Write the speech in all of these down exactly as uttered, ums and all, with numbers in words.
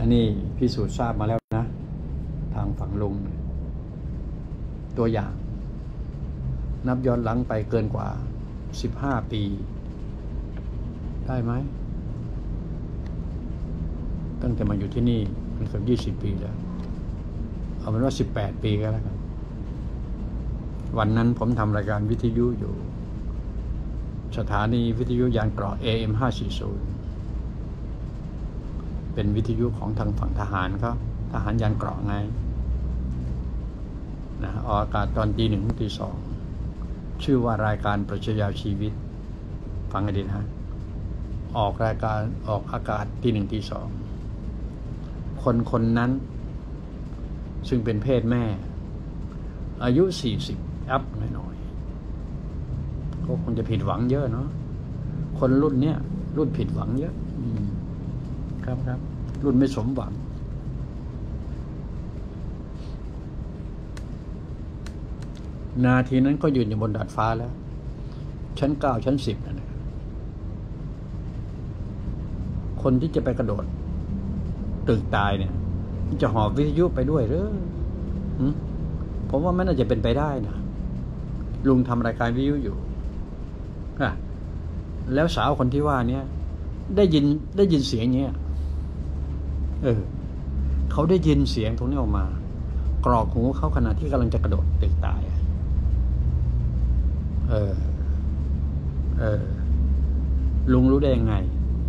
นนี้พิสูจน์ทราบมาแล้วนะทางฝั่งลุงตัวอย่างนับย้อนหลังไปเกินกว่าสิบห้าปีได้ไหมตั้งแต่มาอยู่ที่นี่มันเกือบยี่สิบปีแล้วเอาเป็นว่าสิบแปดปีก็แล้วกันวันนั้นผมทำรายการวิทยุอยู่สถานีวิทยุยานเกราะ เอ เอ็ม ห้าสี่ศูนย์เป็นวิทยุของทางฝั่งทหารครับทหารยานเกราะไงนะออกอากาศตอนตีหนึ่งตีสองชื่อว่ารายการปรัชญาชีวิตฟังให้ดีนะออกรายการออกอากาศตีหนึ่งตีสองคนคนนั้นซึ่งเป็นเพศแม่อายุสี่สิบอัพหน่อยๆก็คงจะผิดหวังเยอะเนาะคนรุ่นเนี้ยรุ่นผิดหวังเยอะครับครับรุ่นไม่สมหวังนาทีนั้นก็ยืนอยู่บนดาดฟ้าแล้วชั้นเก้าชั้นสิบนั่นแหละคนที่จะไปกระโดดตึกตายเนี่ยจะหอบวิทยุไปด้วยหรือผมว่ามันน่าจะเป็นไปได้นะลุงทำรายการวิทยุอยู่อะแล้วสาวคนที่ว่าเนี่ยได้ยินได้ยินเสียงเงี้ยเออเขาได้ยินเสียงตรงนี้ออกมากรอกหูเขาขณะที่กำลังจะกระโดดตึกตายเออเออลุงรู้ได้ยังไง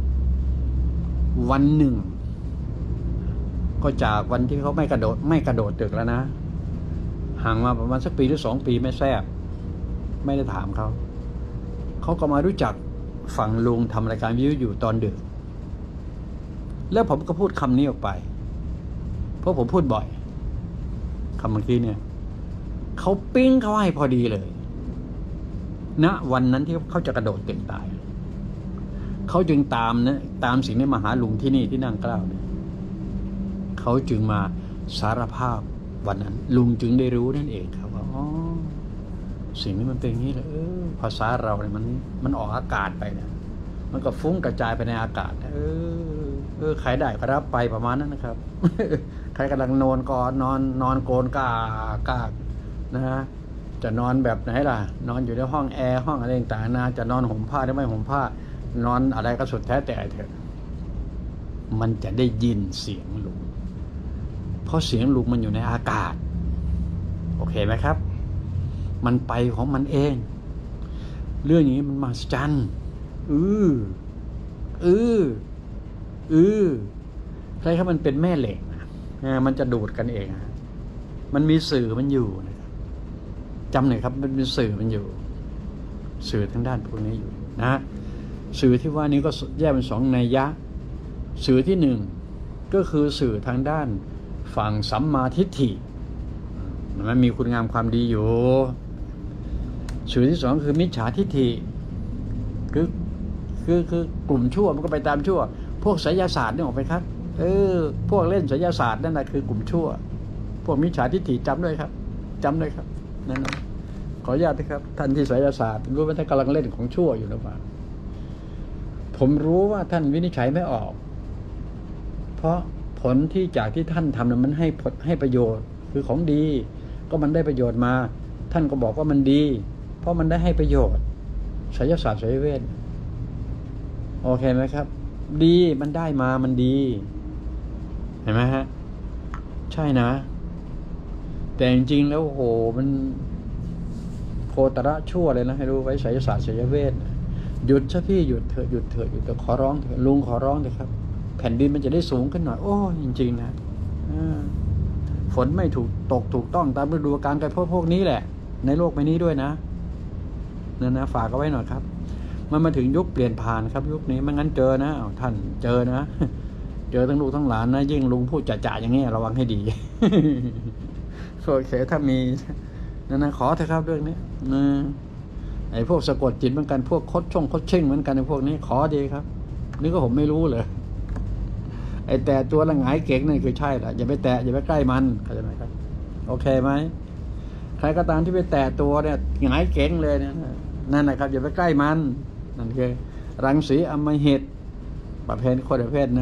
วันหนึ่งก็จากวันที่เขาไม่กระโดดไม่กระโดดตึกแล้วนะห่างมาประมาณสักปีหรือสองปีไม่แทบไม่ได้ถามเขาเขาก็มารู้จักฝั่งลุงทำรายการวิทยุอยู่ตอนดึกแล้วผมก็พูดคำนี้ออกไปเพราะผมพูดบ่อยคำเมื่อกี้เนี่ยเขาปิ้งเขาให้พอดีเลยณนะวันนั้นที่เขาจะกระโดดตึกตายเขาจึงตามนะตามสิ่งนี้มาหาลุงที่นี่ที่นั่งเกล้าเนี่ยเขาจึงมาสารภาพวันนั้นลุงจึงได้รู้นั่นเองครับว่าอ๋อสิ่งนี้มันเป็นอย่างนี้เลยเออภาษาเราเนี่ยมันมันออกอากาศไปเนี่ยมันก็ฟุ้งกระจายไปในอากาศเออเออใครได้ก็รับไปประมาณนั้นนะครับ ใครกำลังนอนก็นอนนอนโกนกากากนะฮะจะนอนแบบไหนล่ะนอนอยู่ในห้องแอร์ห้องอะไรต่างๆนะจะนอนห่มผ้าได้ไหมห่มผ้านอนอะไรก็สุดแท้แต่เถอะมันจะได้ยินเสียงลุงเพราะเสียงลุงมันอยู่ในอากาศโอเคไหมครับมันไปของมันเองเรื่องนี้มันมหัศจรรย์อืออืออือใครครับมันเป็นแม่เหล็กนะมันจะดูดกันเองนะมันมีสื่อมันอยู่นะครับจำหน่อยครับมันมีสื่อมันอยู่สื่อทางด้านพวกนี้อยู่นะสื่อที่ว่านี้ก็แยกเป็นสองนัยยะสื่อที่หนึ่งก็คือสื่อทางด้านฝั่งสัมมาทิฏฐิมันมีคุณงามความดีอยู่สื่อที่สองคือมิจฉาทิฏฐิคือคือคือกลุ่มชั่วมันก็ไปตามชั่วพวกไสยศาสตร์นี่ออกไปครับเออพวกเล่นไสยศาสตร์นั่นแหละคือกลุ่มชั่วพวกมิจฉาทิฏฐิจำด้วยครับจำด้วยครับนั่นขออนุญาตนะครับท่านที่ไสยศาสตร์รู้ว่าท่านกำลังเล่นของชั่วอยู่หรือเปล่าผมรู้ว่าท่านวินิจฉัยไม่ออกเพราะผลที่จากที่ท่านทำนั้นมันให้ผลให้ประโยชน์คือของดีก็มันได้ประโยชน์มาท่านก็บอกว่ามันดีเพราะมันได้ให้ประโยชน์ไสยศาสตร์ไสยเวทโอเคไหมครับดีมันได้มามันดีเห็นไหมฮะใช่นะแต่จริงๆแล้วโอ้โหมันโคตรชั่วเลยนะให้รู้ไว้ไสยศาสตร์ไสยเวทหยุดซะพี่หยุดเถอะหยุดเถอะหยุดเถอะขอร้องเถอะลุงขอร้องเถอะครับแผ่นดินมันจะได้สูงขึ้นหน่อยโอ้จริงๆนะฝนไม่ถูกตกถูกต้องตามฤดูกาลกันพวกพวกนี้แหละในโลกใบนี้ด้วยนะนั่นนะฝากเอาไว้หน่อยครับมันมาถึงยุคเปลี่ยนผ่านครับยุคนี้ไม่งั้นเจอนะท่านเจอนะเจอทั้งลูกทั้งหลานนะยิ่งลุงพูดจ่าๆอย่างนี้ระวังให้ดีโอเคถ้ามีนั่นนะขอเถอะครับเรื่องนี้นะไอ้พวกสะกดจิตเหมือนกันพวกคดช่องคดเช่งเหมือนกันในพวกนี้ขอดีครับนี่ก็ผมไม่รู้เลยไอ้แต่ตัวละหงายเก่งนั่นคือใช่แหละอย่าไปแตะอย่าไปใกล้มันเข้าใจไหมครับโอเคไหมใครก็ตามที่ไปแตะตัวเนี่ยหงายเก่งเลยเนี่ยนั่นนะครับอย่าไปใกล้มันนั่นคือรังสีอำมหิตประเภทคนประเภทนั้น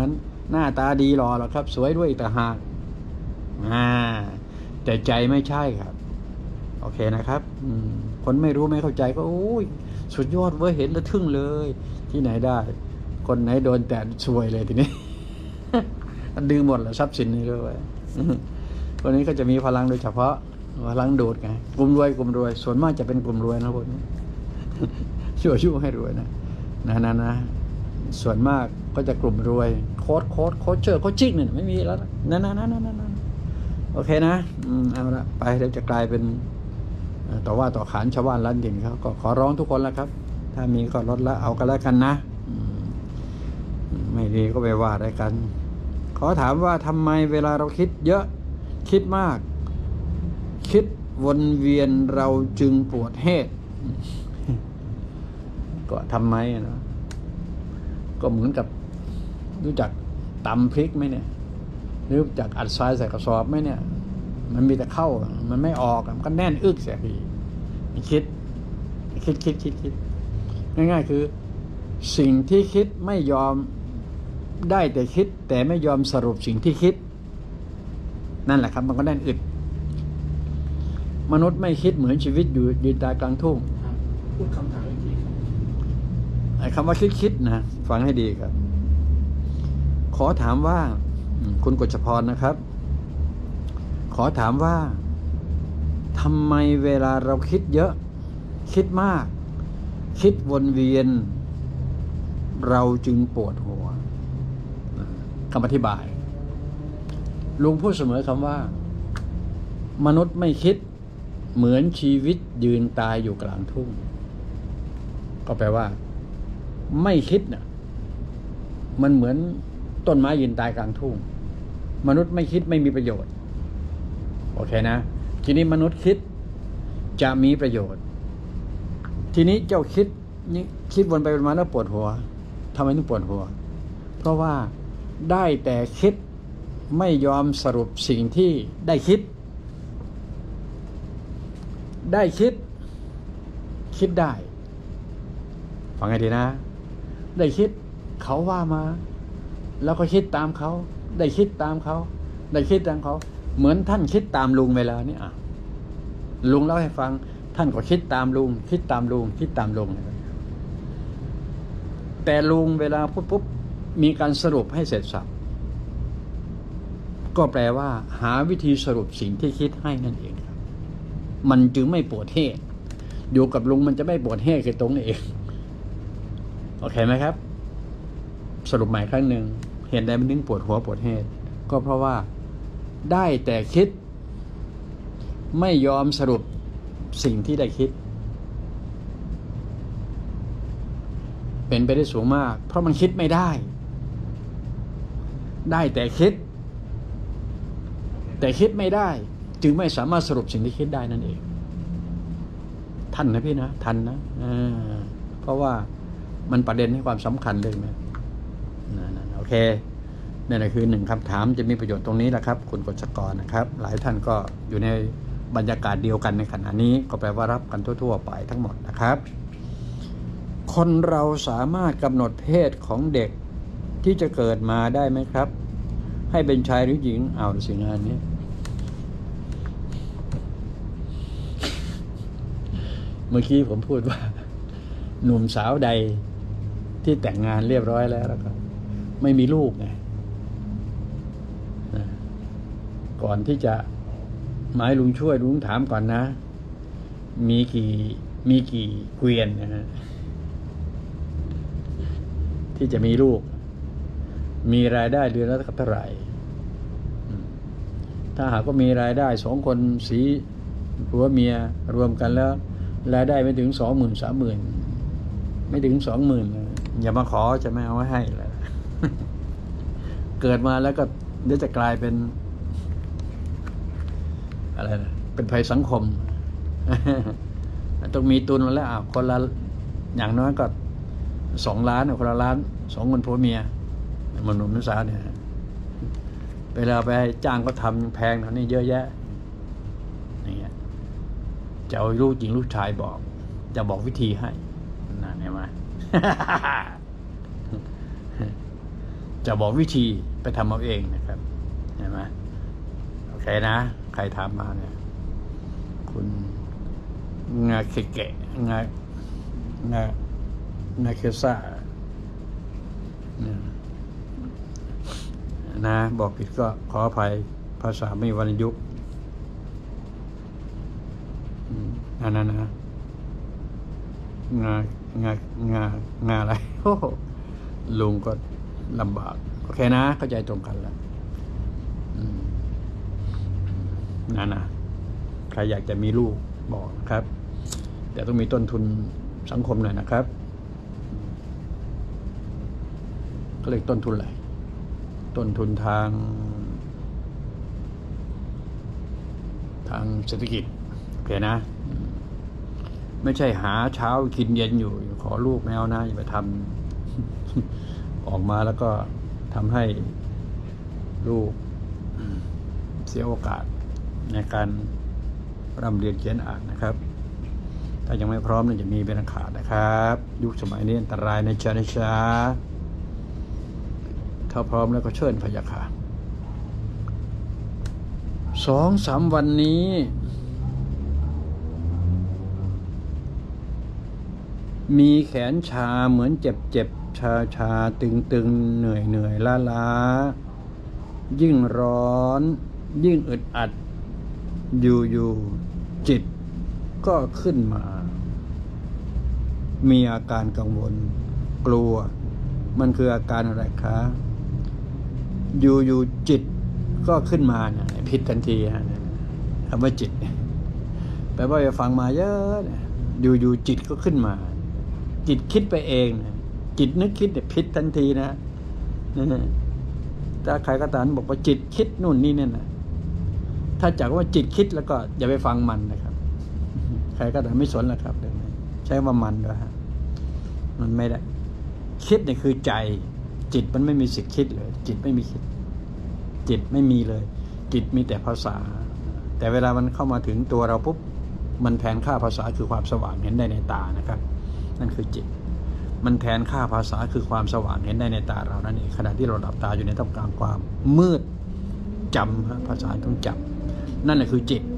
หน้าตาดีหล่อหรอกครับสวยด้วยแต่หากอ่าแต่ใจไม่ใช่ครับโอเคนะครับอืมคนไม่รู้ไม่เข้าใจก็โอ้ยสุดยอดเว้ยเห็นแล้วทึ่งเลยที่ไหนได้คนไหนโดนแต่ซวยเลยทีนี้ ดึงหมดแล้วทรัพย์สินนี่ด้วยคนนี้ก็จะมีพลังโดยเฉพาะพลังดูดไงกลุ่มรวยกลุ่มรวยส่วนมากจะเป็นกลุ่มรวยนะพวกนี้ ช่วยช่วยให้รวยนะนะนะนะส่วนมากก็จะกลุ่มรวยโค้ดโค้ดโค้ดเจอโค้ดจิกเนี่ยไม่มีแล้วนะนะนะนะนะนะโอเคนะอืมเอาละไปเดี๋ยวจะกลายเป็นต่อว่าต่อขานชาวบ้านร้านดินเขาก็ขอร้องทุกคนแล้วครับถ้ามีก็ลดละเอากันแล้วกันนะไม่ดีก็ไปว่าได้กันขอถามว่าทำไมเวลาเราคิดเยอะคิดมากคิดวนเวียนเราจึงปวดเหตุก็ทำไมนะก็เหมือนกับรู้จักตำพริกไหมเนี่ยรู้จักอัดทรายใส่กระสอบไหมเนี่ยมันมีแต่เข้ามันไม่ออกมันก็แน่นอึกเสียทีคิดคิดคิดคิดคิดง่ายๆคือสิ่งที่คิดไม่ยอมได้แต่คิดแต่ไม่ยอมสรุปสิ่งที่คิดนั่นแหละครับมันก็แน่นอึดมนุษย์ไม่คิดเหมือนชีวิตอยู่ยืนตายกลางทุ่งพูดคำถามอีกทีครับไอ้คำว่าคิดคิดนะฟังให้ดีครับขอถามว่าคุณกฤษพรนะครับขอถามว่าทำไมเวลาเราคิดเยอะคิดมากคิดวนเวียนเราจึงปวดหัวคำอธิบายลุงพูดเสมอคำว่ามนุษย์ไม่คิดเหมือนชีวิตยืนตายอยู่กลางทุ่งก็แปลว่าไม่คิดเนี่ยมันเหมือนต้นไม้ยืนตายกลางทุ่งมนุษย์ไม่คิดไม่มีประโยชน์โอเคนะทีนี้มนุษย์คิดจะมีประโยชน์ทีนี้เจ้าคิดนี่คิดวนไปวนมาแล้วปวดหัวทำไมถึงปวดหัวเพราะว่าได้แต่คิดไม่ยอมสรุปสิ่งที่ได้คิดได้คิดคิดได้ฟังให้ดีนะได้คิดเขาว่ามาแล้วก็คิดตามเขาได้คิดตามเขาได้คิดตามเขาเหมือนท่านคิดตามลุงเวลานี้อ่ะลุงเล่าให้ฟังท่านก็คิดตามลุงคิดตามลุงคิดตามลุงแต่ลุงเวลาพูดปุ๊บมีการสรุปให้เสร็จสับก็แปลว่าหาวิธีสรุปสิ่งที่คิดให้นั่นเองครับมันจึงไม่ปวดเหตุอยู่กับลุงมันจะไม่ปวดเหตุคือตรงนี้เองโอเคไหมครับสรุปใหม่ครั้งหนึ่งเห็นใดมันถึงปวดหัวปวดเหตุก็เพราะว่าได้แต่คิดไม่ยอมสรุปสิ่งที่ได้คิดเป็นไปได้สูงมากเพราะมันคิดไม่ได้ได้แต่คิดแต่คิดไม่ได้จึงไม่สามารถสรุปสิ่งที่คิดได้นั่นเองท่านนะพี่นะทันนะเพราะว่ามันประเด็นให้ความสำคัญเลยไหมนั่นโอเคนี่แหละคือหนึ่งคำถามจะมีประโยชน์ตรงนี้แหละครับคุณกฤษกรนะครับหลายท่านก็อยู่ในบรรยากาศเดียวกันในขณะนี้ก็แปลว่ารับกันทั่วๆไปทั้งหมดนะครับคนเราสามารถกำหนดเพศของเด็กที่จะเกิดมาได้ไหมครับให้เป็นชายหรือหญิงเอาสิ่งงานนี้เมื่อกี้ผมพูดว่าหนุ่มสาวใดที่แต่งงานเรียบร้อยแล้วแล้วก็ไม่มีลูกไงก่อนที่จะหมายลุงช่วยลุงถามก่อนนะมีกี่มีกี่เกวียนนะฮะที่จะมีลูกมีรายได้เดือนละเท่าไหร่ถ้าหากว่ามีรายได้สองคนสีผัวเมียรวมกันแล้วรายได้ไม่ถึงสองหมื่นสามหมื่นไม่ถึงสองหมื่นอย่ามาขอจะไม่เอาไว้ให้เลย เกิดมาแล้วก็เดี๋ยวจะกลายเป็นอะไรนะเป็นภัยสังคม ต้องมีตุนมาแล้วอ่ะคนละอย่างน้อยก็สองล้านคนละล้านสองคนผัวเมียมันหนุ่มนักศึกษาเนี่ยเวลาไปจ้างก็ทำแพงเท่านี้เยอะแยะนี่จะเอาลูกจริงลูกชายบอกจะบอกวิธีให้นั่นเห็นไหมจะบอกวิธีไปทำเอาเองนะครับเห็นไหมโอเคนะใครถามมาเนี่ยคุณงาเคเกะงางางาเคซ่านะบอกผิดก็ขออภัยภาษาไม่วรรณยุกต์นั่นนะนะงางางางาอะไรโอ้ลุงก็ลำบากโอเคนะเข้าใจตรงกันแล้วนั่นนะใครอยากจะมีลูกบอกนะครับแต่ต้องมีต้นทุนสังคมหน่อยนะครับก็เรียกต้นทุนอะไรต้นทุนทางทางเศรษฐกิจโอเคนะไม่ใช่หาเช้ากินเย็นอยู่ขอลูกแมวนะอย่าไปทำออกมาแล้วก็ทำให้ลูกเสียโอกาสในการร่ำเรียนเขียนอ่านนะครับถ้ายังไม่พร้อมเนี่ยจะมีเป็นขาดนะครับยุคสมัยนี้อันตรายในชาในชาถ้าพร้อมแล้วก็เชิญพยาค่ะสองสามวันนี้มีแขนชาเหมือนเจ็บเจ็บชาชาตึงตึงเหนื่อยเหนื่อยล้าล้ายิ่งร้อนยิ่งอึดอัดอยู่อยู่จิตก็ขึ้นมามีอาการกังวลกลัวมันคืออาการอะไรคะอยู่อยู่จิตก็ขึ้นมาเนี่ยผิดทันทีฮะคำว่าจิตแปลว่าอย่าฟังมาเยอะอยู่อยู่จิตก็ขึ้นมาจิตคิดไปเองจิตนึกคิดเนี่ยผิดทันทีนะถ้าใครก็ตามบอกว่าจิตคิดนู่นนี่เนี่ยนะถ้าจากว่าจิตคิดแล้วก็อย่าไปฟังมันนะครับใครก็ตามไม่สนแล้วครับใช้ว่ามันด้วยฮะมันไม่ได้คิดเนี่ยคือใจจิตมันไม่มีสิทธิ์คิดเลยจิตไม่มีคิดจิตไม่มีเลยจิตมีแต่ภาษาแต่เวลามันเข้ามาถึงตัวเราปุ๊บมันแทนค่าภาษาคือความสว่างเห็นได้ในตานะครับนั่นคือจิตมันแทนค่าภาษาคือความสว่างเห็นได้ในตาเรานั่นเองขณะที่เราหลับตาอยู่ในท่ามกลางความมืดจำฮะภาษาต้องจำนั่นแหละคือจิต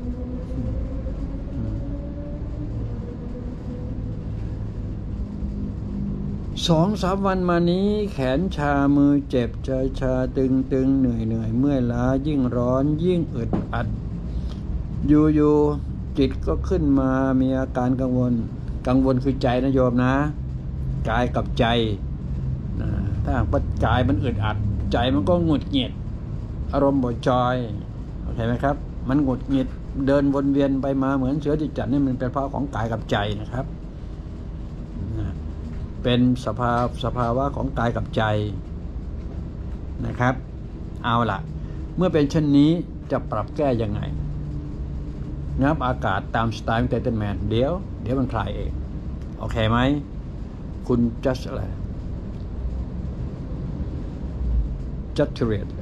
สองสามวันมานี้แขนชามือเจ็บใจชาตึงตึงเหนื่อยเหนื่อยเมื่อยล้ายิ่งร้อนยิ่งอึดอัดอยู่อยู่จิตก็ขึ้นมามีอาการกังวลกังวลคือใจนะโยมนะกายกับใจนะถ้าหากว่ากายมันอึดอัดใจมันก็หงุดหงิดอารมณ์บ่จอยโอเคไหมครับมันหงุดหงิดเดินวนเวียนไปมาเหมือนเสือจิตจัดนี่มันเป็นเพราะของกายกับใจนะครับเป็นสภาสภาวะของกายกับใจนะครับเอาล่ะเมื่อเป็นเช่นนี้จะปรับแก้ยังไงงับอากาศตามสไตล์ของเตเทนแมนเดี๋ยวเดี๋ยวมันคลายเองโอเคไหมคุณจัสอะไรจัสเทเรียน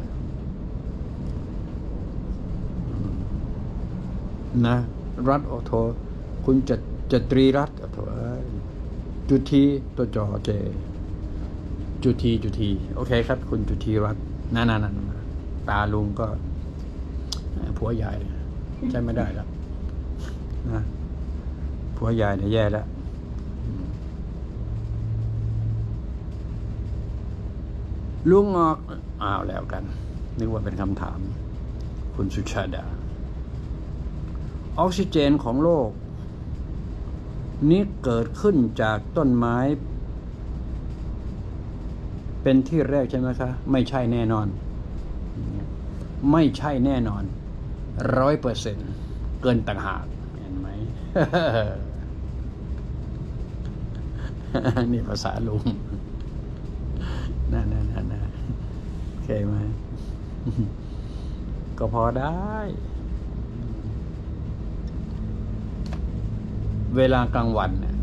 นะรัฐออโทคุณจะจะตรีรัฐออโทจุทีตัวจอเจจุทีจุทีโอเคครับคุณจุทีรัฐนั่นนั่นตาลุงก็ผัวใหญ่ใช่ไม่ได้แล้วนะผัวใหญ่เนี่ยแย่แล้วลุงออกอ้าวแล้วกันนึกว่าเป็นคำถามคุณสุชาดาออกซิเจนของโลกนี้เกิดขึ้นจากต้นไม้เป็นที่แรกใช่ไหมคะไม่ใช่แน่นอนไม่ใช่แน่นอนร้อยเปอร์เซ็นต์เกินต่างหากเห็นไหม นี่ภาษาลุงน่าน่าน่าน่าโอเคไหม ก็พอได้เวลากลางวันเนี่ย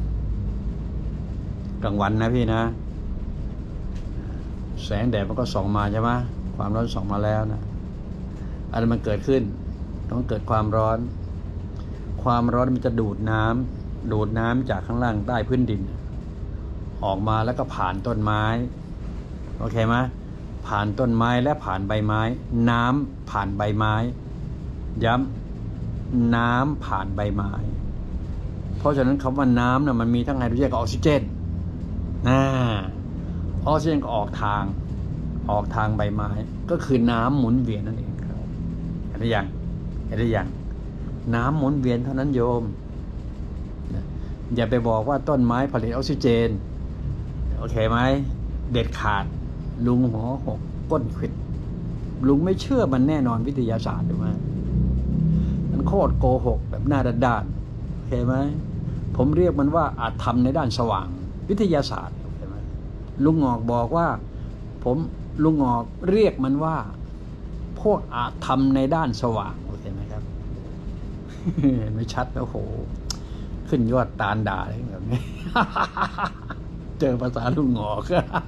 กลางวันนะพี่นะแสงแดดมันก็ส่องมาใช่ไหมความร้อนส่องมาแล้วนะอะไรมันเกิดขึ้นต้องเกิดความร้อนความร้อนมันจะดูดน้ำดูดน้ำจากข้างล่างใต้พื้นดินออกมาแล้วก็ผ่านต้นไม้โอเคไหมผ่านต้นไม้และผ่านใบไม้ น้ำผ่านใบไม้ ย้ำน้ำผ่านใบไม้ เพราะฉะนั้นคำว่าน้ำน่ะมันมีทั้งไฮโดรเจนกับออกซิเจนอ่าออกซิเจนก็ออกทางออกทางใบไม้ก็คือน้ำหมุนเวียนนั่นเองครับเห็นหรือยังเห็นหรือยังน้ำหมุนเวียนเท่านั้นโยมอย่าไปบอกว่าต้นไม้ผลิตออกซิเจนโอเคไหมเด็ดขาดลุงหัวหกก้นขวิดลุงไม่เชื่อมันแน่นอนวิทยาศาสตร์ถูกไหมมันโคตรโกหกแบบหน้าด้านๆโอเคไหมผมเรียกมันว่าอาจทำในด้านสว่างวิทยาศาสตร์โอเคไหมลุงงอกบอกว่าผมลุงงอกเรียกมันว่าพวกอาจทำในด้านสว่างโอเคไหมครับ ไม่ชัดแล้วโหขึ้นยอดตาลด่าอะไรแบบนี้ เจอภาษาลุงงอก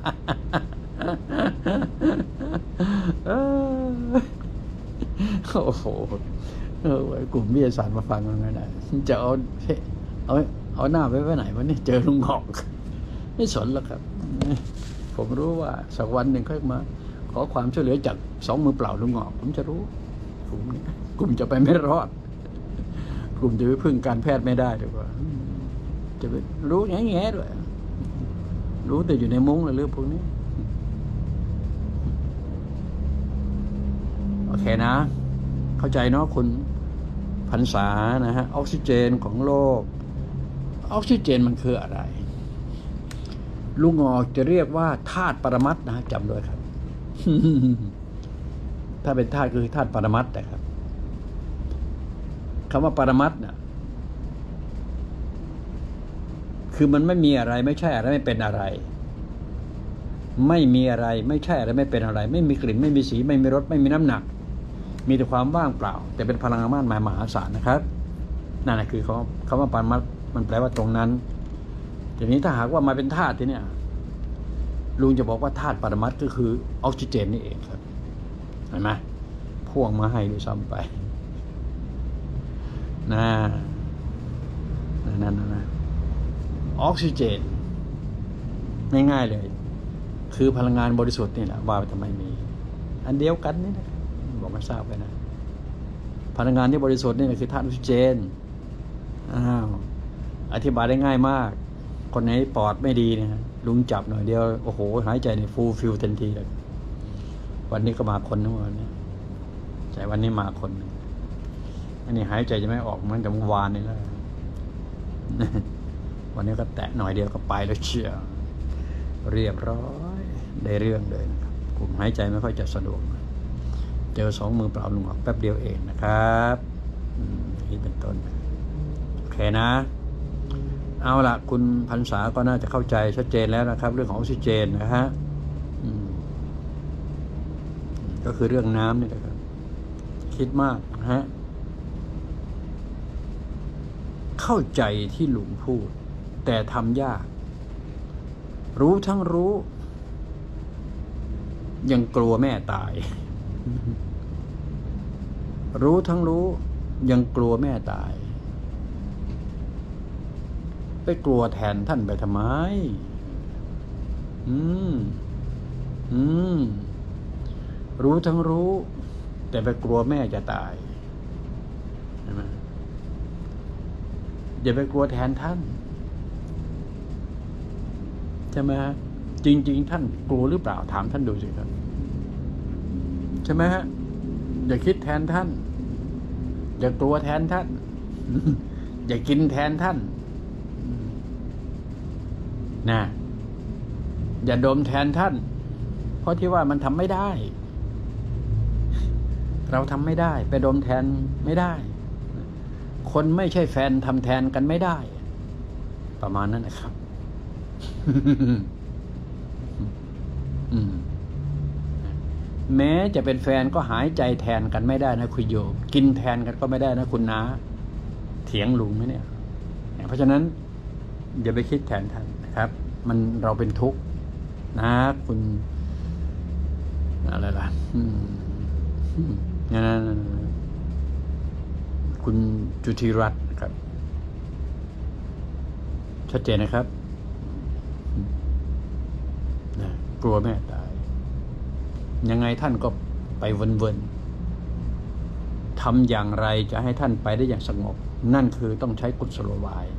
โอ้โหเออกลุ่มวิทยาศาสตร์มาฟังกันไงนะจะเอาเอาเอาหน้าไปไว้ไหนวะนี่เจอลุงงอกไม่สนแล้วครับผมรู้ว่าสักวันหนึ่งค่อยมาขอความช่วยเหลือจากสองมือเปล่าลุงงอกผมจะรู้กลุ่มนี้กลุ่มจะไปไม่รอดกลุ่มจะไปพึ่งการแพทย์ไม่ได้ดีกว่าจะไปรู้แง่ๆด้วยรู้แต่อยู่ในมุ้งหรือเรื่องพวกนี้โอเคนะเข้าใจเนาะคุณพรรษานะฮะออกซิเจนของโลกออกซิเจนมันคืออะไรลุงงอกจะเรียกว่าธาตุปรมัตถ์นะจำด้วยครับ ถ้าเป็นธาตุคือธาตุปรมัตถ์นะครับคำว่าปรมัตถ์เนี่ยคือมันไม่มีอะไรไม่ใช่อะไรไม่เป็นอะไรไม่มีอะไรไม่ใช่อะไรไม่เป็นอะไรไม่มีกลิ่นไม่มีสีไม่มีรสไม่มีน้ำหนักมีแต่ความว่างเปล่าแต่เป็นพลังงานมหาศาลนะครับนั่นแหละคือเขาคำว่าปรมัตถ์มันแปลว่าตรงนั้นทีนี้ถ้าหากว่ามาเป็นธาตุที่เนี่ยลุงจะบอกว่าธาตุปรมัตถ์ก็คือออกซิเจนนี่เองครับเห็นไหมพ่วงมาให้ด้วยซ้ำไปนะนั่นนะออกซิเจนง่ายๆเลยคือพลังงานบริสุทธิ์นี่แหละว่าไปทำไมมีอันเดียวกันนี่นะบอกไม่ทราบไปนะพลังงานที่บริสุทธิ์นี่คือธาตุออกซิเจนอ้าวอธิบายได้ง่ายมากคนไหนปอดไม่ดีเนี่ยลุงจับหน่อยเดียวโอ้โหหายใจในฟูลฟิลทันทีเลยวันนี้ก็มาคนนึงวันนี้ใจวันนี้มาคนนึงอันนี้หายใจจะไม่ออกเหมือนกับเมื่อวานนี่แล้ววันนี้ก็แตะหน่อยเดียวก็ไปแล้วเชียวเรียบร้อยได้เรื่องเลยนะครับกลุ่มหายใจไม่ค่อยจะสะดวกเจอสองมือเปล่าลุงออกแป๊บเดียวเองนะครับนี่เป็นต้นโอเคนะเอาละคุณพรรษาก็น่าจะเข้าใจชัดเจนแล้วนะครับเรื่องของออกซิเจนนะฮะก็คือเรื่องน้ำนี่แหละครับคิดมากนะฮะเข้าใจที่ลุงพูดแต่ทำยากรู้ทั้งรู้ยังกลัวแม่ตายรู้ทั้งรู้ยังกลัวแม่ตายไปกลัวแทนท่านไปทำไมอืมอืมรู้ทั้งรู้แต่ไปกลัวแม่จะตายใช่ไหมอย่าไปกลัวแทนท่านใช่ไหมฮะจริงๆท่านกลัวหรือเปล่าถามท่านดูสิครับใช่ไหมฮะอย่าคิดแทนท่านอย่ากลัวแทนท่าน อย่ากินแทนท่านนะอย่าดมแทนท่านเพราะที่ว่ามันทำไม่ได้เราทำไม่ได้ไปดมแทนไม่ได้คนไม่ใช่แฟนทำแทนกันไม่ได้ประมาณนั้นนะครับ แม้จะเป็นแฟนก็หายใจแทนกันไม่ได้นะคุณโยมกินแทนกันก็ไม่ได้นะคุณน้าเถียงลุงไหมเนี่ยเพราะฉะนั้นอย่าไปคิดแทนท่านนะครับมันเราเป็นทุกข์นะคุณอะไรล่ะนั่นคุณจุธิรัตน์นะครับชัดเจนนะครับนะกลัวแม่ตายยังไงท่านก็ไปวนๆทำอย่างไรจะให้ท่านไปได้อย่างสงบนั่นคือต้องใช้กุศโลบาย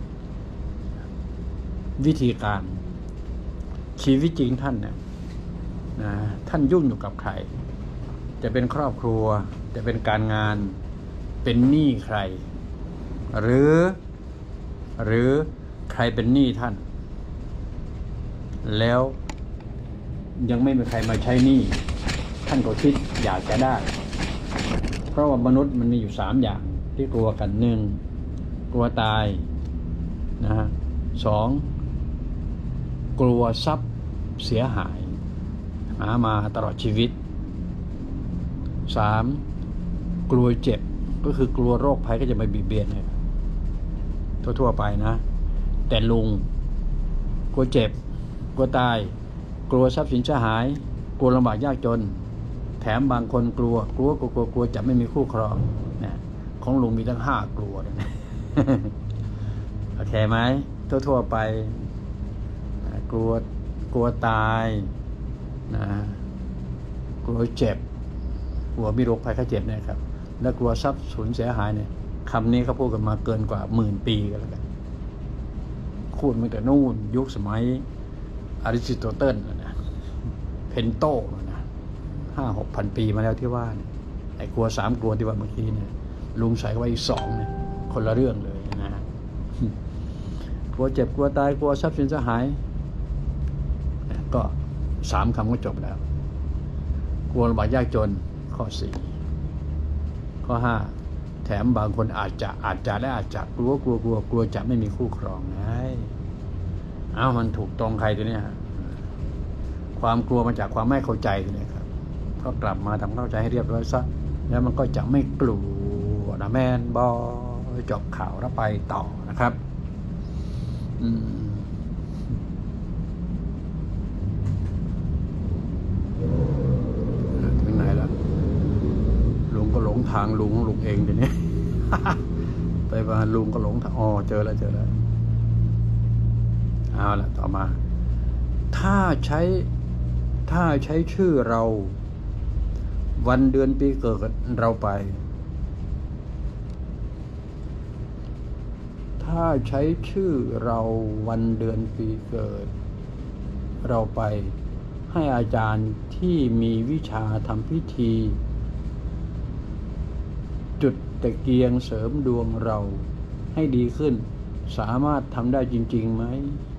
วิธีการชีวิตจริงท่านเนี่ยนะท่านยุ่งอยู่กับใครจะเป็นครอบครัวจะเป็นการงานเป็นหนี้ใครหรือหรือใครเป็นหนี้ท่านแล้วยังไม่มีใครมาใช้หนี้ท่านก็คิดอยากจะได้เพราะว่ามนุษย์มันมีอยู่สามอย่างที่กลัวกันหนึ่งกลัวตายนะฮะสองกลัวทรัพย์เสียหายหามาตลอดชีวิตสามกลัวเจ็บก็คือกลัวโรคภัยก็จะมาบีบเบียนเนี่ยทั่วๆไปนะแต่ลุงกลัวเจ็บกลัวตายกลัวทรัพย์สินเสียหายกลัวลำบากยากจนแถมบางคนกลัวกลัวกลัวกลัวกลัวจะไม่มีคู่ครองนะของลุงมีทั้งห้ากลัวเลยนะ โอเคไหมทั่วๆไปกลัวกลัวตายนะกลัวเจ็บกลัวมีโรคภัยไข้เจ็บเนี่ยครับและกลัวทรัพย์สูญเสียหายเนี่ยคำนี้เขาพูดกันมาเกินกว่าหมื่นปีกันแล้วกันพูดมาแต่นู่นยุคสมัยอริสโตเติลนะเพนโตนะห้าหกพันปีมาแล้วที่ว่าเนี่ยไอ้กลัวสามกลัวที่ว่าเมื่อกี้เนี่ยลุงใส่ไว้อีกสองเนี่ยคนละเรื่องเลยนะกลัวเจ็บกลัวตายกลัวทรัพย์สินเสียหายก็สามคำก็จบแล้วกลัวลำบากยากจนข้อสี่ข้อห้าแถมบางคนอาจจะอาจจะและอาจจะกลัวกลัวกลัวกลัวจะไม่มีคู่ครองไงเอ้ามันถูกตรงใครตัวเนี้ยความกลัวมาจากความไม่เข้าใจตัวเนี้ยครับก็กลับมาทำเข้าใจให้เรียบร้อยซะแล้วมันก็จะไม่กลัวนะแมนบอจบข่าวแล้วไปต่อนะครับอืมถึงไหนแล้วลุงก็หลงทางลุงลุงเองเดี๋ยวนี้ ไปมาลุงก็หลงทางอ๋อเจอแล้วเจอแล้วเอาละต่อมาถ้าใช้ถ้าใช้ชื่อเราวันเดือนปีเกิดเราไปถ้าใช้ชื่อเราวันเดือนปีเกิดเราไปให้อาจารย์ที่มีวิชาทำพิธีจุดตะเกียงเสริมดวงเราให้ดีขึ้นสามารถทำได้จริงๆไหม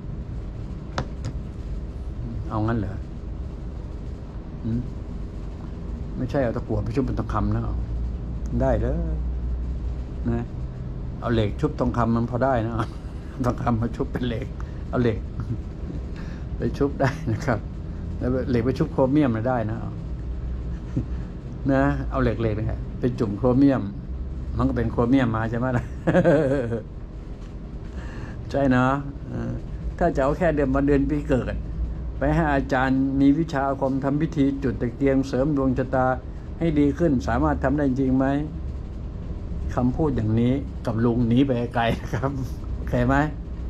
เอางั้นเหรอไม่ใช่เอาตะกั่วไปชุบเป็นทองคำนะเอาได้เด้อนะเอาเหล็กชุบทองคำมันพอได้นะทองคำมาชุบเป็นเหล็กเอาเหล็กไปชุบได้นะครับแล้วเหล็กไปชุบโครเมียมได้นะนะเอาเหล็กเหล็กเนี่ยไปจุ่มโครเมียมมันก็เป็นโครเมียมมาใช่ไหมล่ะ ใช่นะถ้าจะเอาแค่เดือนวันเดือนปีเกิดไปให้อาจารย์มีวิชาอาคมทำพิธีจุดตะเกียงเสริมดวงชะตาให้ดีขึ้นสามารถทำได้จริงไหมคำพูดอย่างนี้กับลุงหนีไปไกลครับโอเคไหม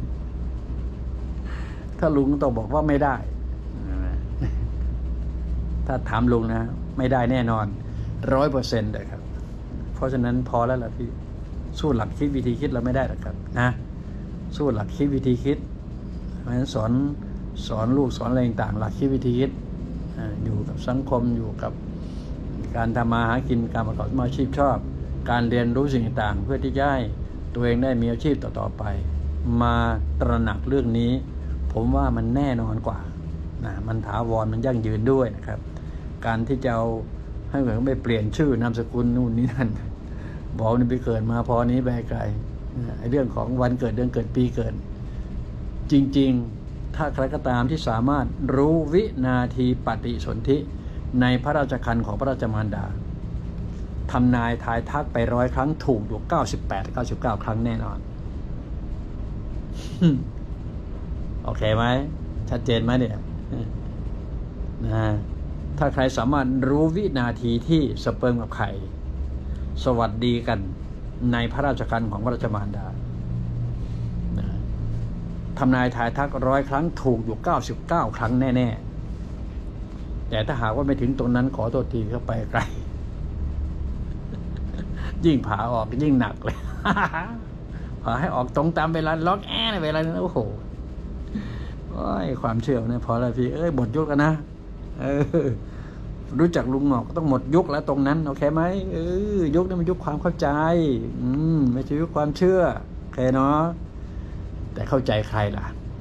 ถ้าลุงต้องบอกว่าไม่ได้ถ้าถามลุงนะไม่ได้แน่นอนร้อยเปอร์เซ็นต์เลยครับเพราะฉะนั้นพอแล้วล่ะพี่สู้หลักคิดวิธีคิดเราไม่ได้หรอกครับนะสู้หลักคิดวิธีคิดเพราะฉะนั้นสอนสอนลูกสอนอะไรต่างๆหลักคิดวิธีคิดอยู่กับสังคมอยู่กับการทำมาหากินการประกอบอาชีพชอบการเรียนรู้สิ่งต่างๆเพื่อที่จะให้ตัวเองได้มีอาชีพต่อๆไปมาตระหนักเรื่องนี้ผมว่ามันแน่นอนกว่านะมันถาวรมันยั่งยืนด้วยนะครับการที่จะเอาให้เหมือนไปเปลี่ยนชื่อนามสกุลนู่นนี่นั่นบอกนี่ไปเกิดมาพอนี้ไปไกลไอ้เรื่องของวันเกิดเดือนเกิดปีเกิดจริงๆถ้าใครก็ตามที่สามารถรู้วินาทีปฏิสนธิในพระราชคันของพระราชมารดาทำนายทายทักไปร้อยครั้งถูกอยู่เก้าสิบแปด เก้าสิบเก้าครั้งแน่นอน โอเคไหมชัดเจนไหมเนี่ยนะถ้าใครสามารถรู้วินาทีที่สเปิร์มกับไข่สวัสดีกันในพระราชคันของพระราชมารดานะทำนายทายทักร้อยครั้งถูกอยู่เก้าสิบเก้าครั้งแน่ๆแต่ถ้าหากว่าไม่ถึงตรงนั้นขอโทษทีเข้าไปไกล ยิ่งผ่าออกยิ่งหนักเลย ผ่าให้ออกตรงตามเวลาล็อกแอนเวลานั้นโอ้โหโอ้ยความเชื่อเนี่ยพอแล้วพี่เอ้ยหมดยุคแล้วนะเออรู้จักลุงหงอกต้องหมดยุคแล้วตรงนั้นโอเคไหมเออยุคนี้มันยุคความเข้าใจ อืมไม่ใช่ยุคความเชื่อโอเคเนาะแต่เข้าใจใครล่ะ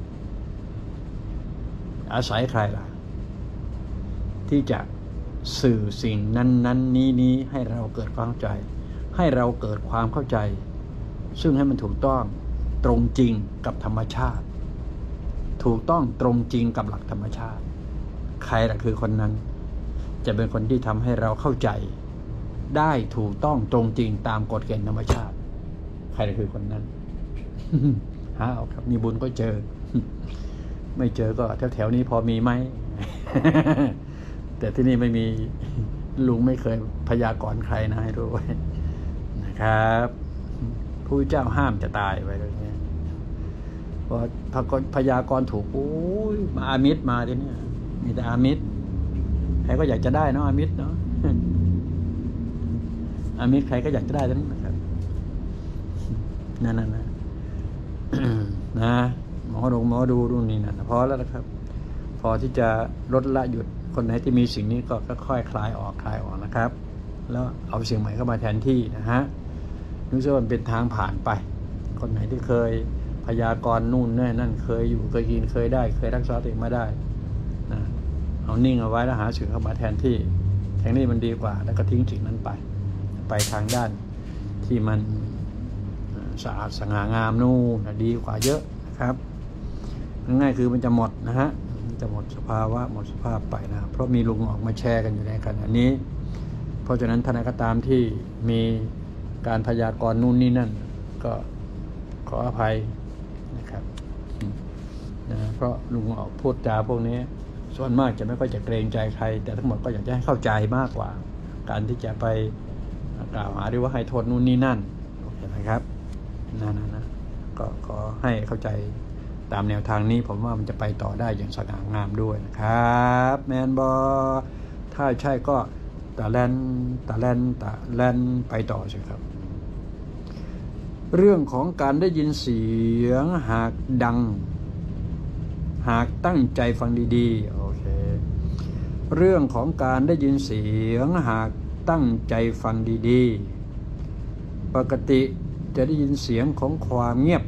อาศัยใครล่ะที่จะสื่อสิ่งนั้นนั้นนี้นี้ให้เราเกิดความเข้าใจให้เราเกิดความเข้าใจซึ่งให้มันถูกต้องตรงจริงกับธรรมชาติถูกต้องตรงจริงกับหลักธรรมชาติใครล่ะคือคนนั้นจะเป็นคนที่ทำให้เราเข้าใจได้ถูกต้องตรงจริงตามกฎเกณฑ์ธรรมชาติใครล่ะคือคนนั้น หาเอาครับมีบุญก็เจอ ไม่เจอก็แถวๆนี้พอมีไหม แต่ที่นี่ไม่มีลุงไม่เคยพยากรณ์ใครนะให้รู้ไว้นะครับผู้เจ้าห้ามจะตายไว้เลยเนี่ยพอพยากรณ์ถูกโอ้ยมาอามิตรมาทีนี้มีแต่อามิตรใครก็อยากจะได้เนาะอามิตรเนาะ อามิตรใครก็อยากจะได้ทั้งนั้นนะครับนั่นๆ นะ นะหมอดูหมอดูรุ่นนี้นะพอแล้วนะครับพอที่จะลดละหยุดคนไหนที่มีสิ่งนี้ก็ค่อยๆคลายออกคลายออกนะครับแล้วเอาสิ่งใหม่เข้ามาแทนที่นะฮะนึกว่ามันเป็นทางผ่านไปคนไหนที่เคยพยากรณ์นู่นนี่นั่นเคยอยู่เคยกินเคยได้เคยรักษาตัวเองมาได้นะเอานิ่งเอาไว้แล้วหาสิ่งเข้ามาแทนที่แทนนี้มันดีกว่าแล้วก็ทิ้งสิ่งนั้นไปไปทางด้านที่มันสะอาดสง่างามนู่นดีกว่าเยอะนะครับง่ายๆคือมันจะหมดนะฮะมันจะหมดสภาวะหมดสภาพไปนะเพราะมีลุงออกมาแชร์กันอยู่ในขณะนี้เพราะฉะนั้นท่านก็ตามที่มีการพยากรณ์นู่นนี่นั่นก็ขออภัยนะครับนะเพราะลุงออกพูดจาพวกนี้ส่วนมากจะไม่ค่อยจะเกรงใจใครแต่ทั้งหมดก็อยากจะให้เข้าใจมากกว่าการที่จะไปกล่าวหาหรือว่าให้โทษนู่นนี่นั่นโอเคนะครับนั่นนะนะก็ขอให้เข้าใจตามแนวทางนี้ผมว่ามันจะไปต่อได้อย่างสง่างามด้วยนะครับแมนบอถ้าใช่ก็ตะแลนตะแลนตะแลนไปต่อสิครับเรื่องของการได้ยินเสียงหากดังหากตั้งใจฟังดีๆโอเคเรื่องของการได้ยินเสียงหากตั้งใจฟังดีๆปกติจะได้ยินเสียงของความเงียบ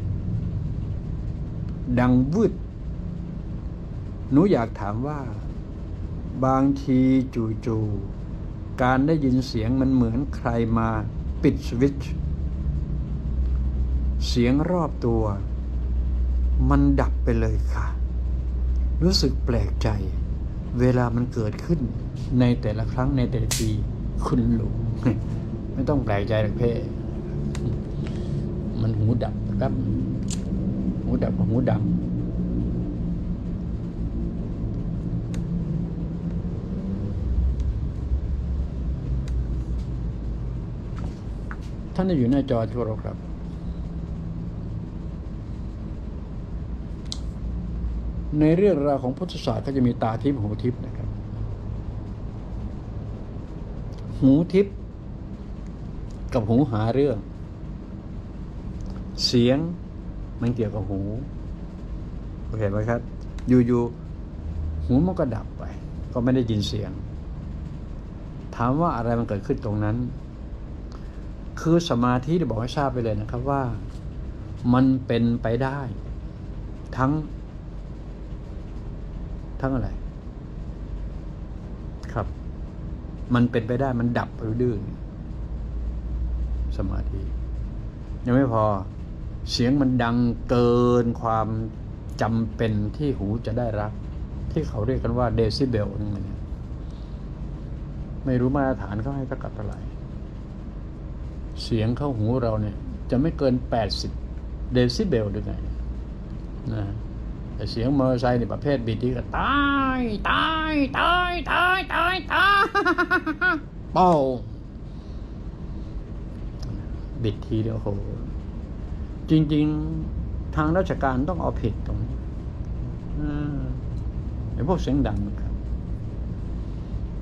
ดังวืดหนูอยากถามว่าบางทีจู่ๆการได้ยินเสียงมันเหมือนใครมาปิดสวิตช์เสียงรอบตัวมันดับไปเลยค่ะรู้สึกแปลกใจเวลามันเกิดขึ้นในแต่ละครั้งในแต่ละทีคุณลุง ไม่ต้องแปลกใจหรอกเพ่มันหูดับนะครับหูดับกับหูดับท่านจะอยู่หน้าจอทั่วโลกครับในเรื่องราวของพุทธศาสตร์ก็จะมีตาทิพย์หูทิพย์นะครับหูทิพย์กับหูหาเรื่องเสียงมันเกี่ยวกับหูโอเคไหมครับอยู่ๆหูมันก็ดับไปก็ไม่ได้ยินเสียงถามว่าอะไรมันเกิดขึ้นตรงนั้นคือสมาธิที่บอกให้ทราบไปเลยนะครับว่ามันเป็นไปได้ทั้งทั้งอะไรครับมันเป็นไปได้มันดับไปดื้อสมาธิยังไม่พอเสียงมันดังเกินความจำเป็นที่หูจะได้รับที่เขาเรียกกันว่าเดซิเบลนั่นเองไม่รู้มาตรฐานเขาให้เท่ากับเท่าไหร่เสียงเข้าหูเราเนี่ยจะไม่เกินแปดสิบเดซิเบลหรือไงนะแต่เสียงมอเตอร์ไซค์ในประเภทบีที่ก็ตายตายตายตายตายตายเป้าบิดทีเดียวโหจริงๆทางราชการต้องเอาผิดตรงนี้ไอ้พวกเสียงดังนะครับ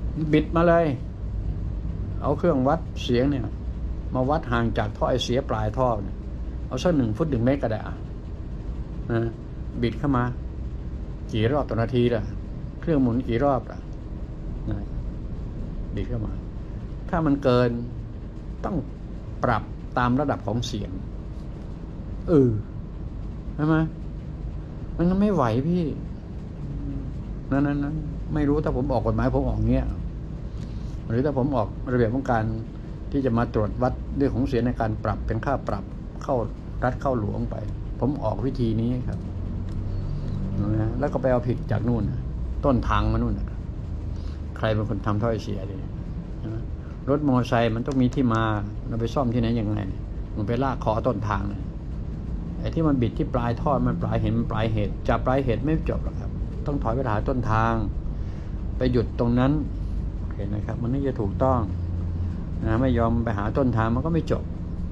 บิดมาเลยเอาเครื่องวัดเสียงเนี่ยมาวัดห่างจากท่อไอเสียปลายท่อเนี่ยเอาสักหนึ่งฟุตหนึ่งเมตรก็ได้นะบิดเข้ามากี่รอบต่อนาทีล่ะเครื่องหมุนกี่รอบล่ะนะบิดเข้ามาถ้ามันเกินต้องปรับตามระดับของเสียงเออใช่ไหมมันก็ไม่ไหวพี่นั้นนั้นนั้นไม่รู้ถ้าผมออกกฎหมายผมออกเงี้ยหรือถ้าผมออกระเบียบของการที่จะมาตรวจวัดเรื่องของเสียงในการปรับเป็นค่าปรับเข้ารัฐเข้าหลวงไปผมออกวิธีนี้ครับนะแล้วก็ไปเอาผิดจากนู่นต้นทางมานู่นใครเป็นคนทำท่อไอเสียเลยรถมอเตอร์ไซค์มันต้องมีที่มาเราไปซ่อมที่ไหนยังไงมันไปลากคอต้นทางเลยไอ้ที่มันบิดที่ปลายท่อมันปลายเห็นปลายเหตุจับปลายเหตุไม่จบหรอกครับต้องถอยไปหาต้นทางไปหยุดตรงนั้นเห็นนะครับมันนี่จะถูกต้องนะไม่ยอมไปหาต้นทางมันก็ไม่จบ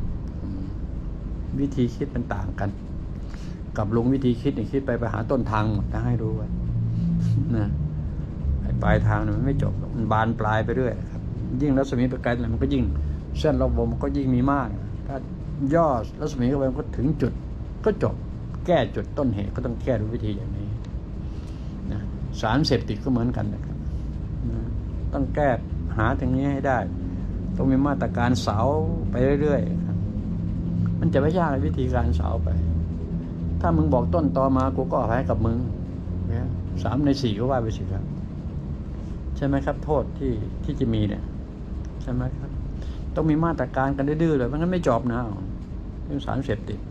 วิธีคิดมันต่างกันกับลุงวิธีคิดเนี่ยคิดไปไปหาต้นทางหมดนะให้รู้ไว้นะปลายทางมันไม่จบมันบานปลายไปเรื่อยครับยิ่งรัศมีไปไกลอะไรมันก็ยิ่งเส้นรอบวงมันก็ยิ่งมีมากถ้าย่อรัศมีเข้าไปมันก็ถึงจุดก็จบแก้จุดต้นเหตุก็ต้องแก้ด้วยวิธีอย่างนี้นะสารเสพติดก็เหมือนกันนะครับนะต้องแก้หาตรงนี้ให้ได้ต้องมีมาตรการเสาไปเรื่อยๆครับมันจะไม่ยากวิธีการเสาไปถ้ามึงบอกต้นตอมากูก็อภัยกับมึงนะสามในสี่ก็ว่าไปสิครับใช่ไหมครับโทษที่ที่จะมีเนี่ยใช่ไหมครับต้องมีมาตรการกันดื้อๆเลยไม่งั้นไม่จบนะเรื่องสารเสพติด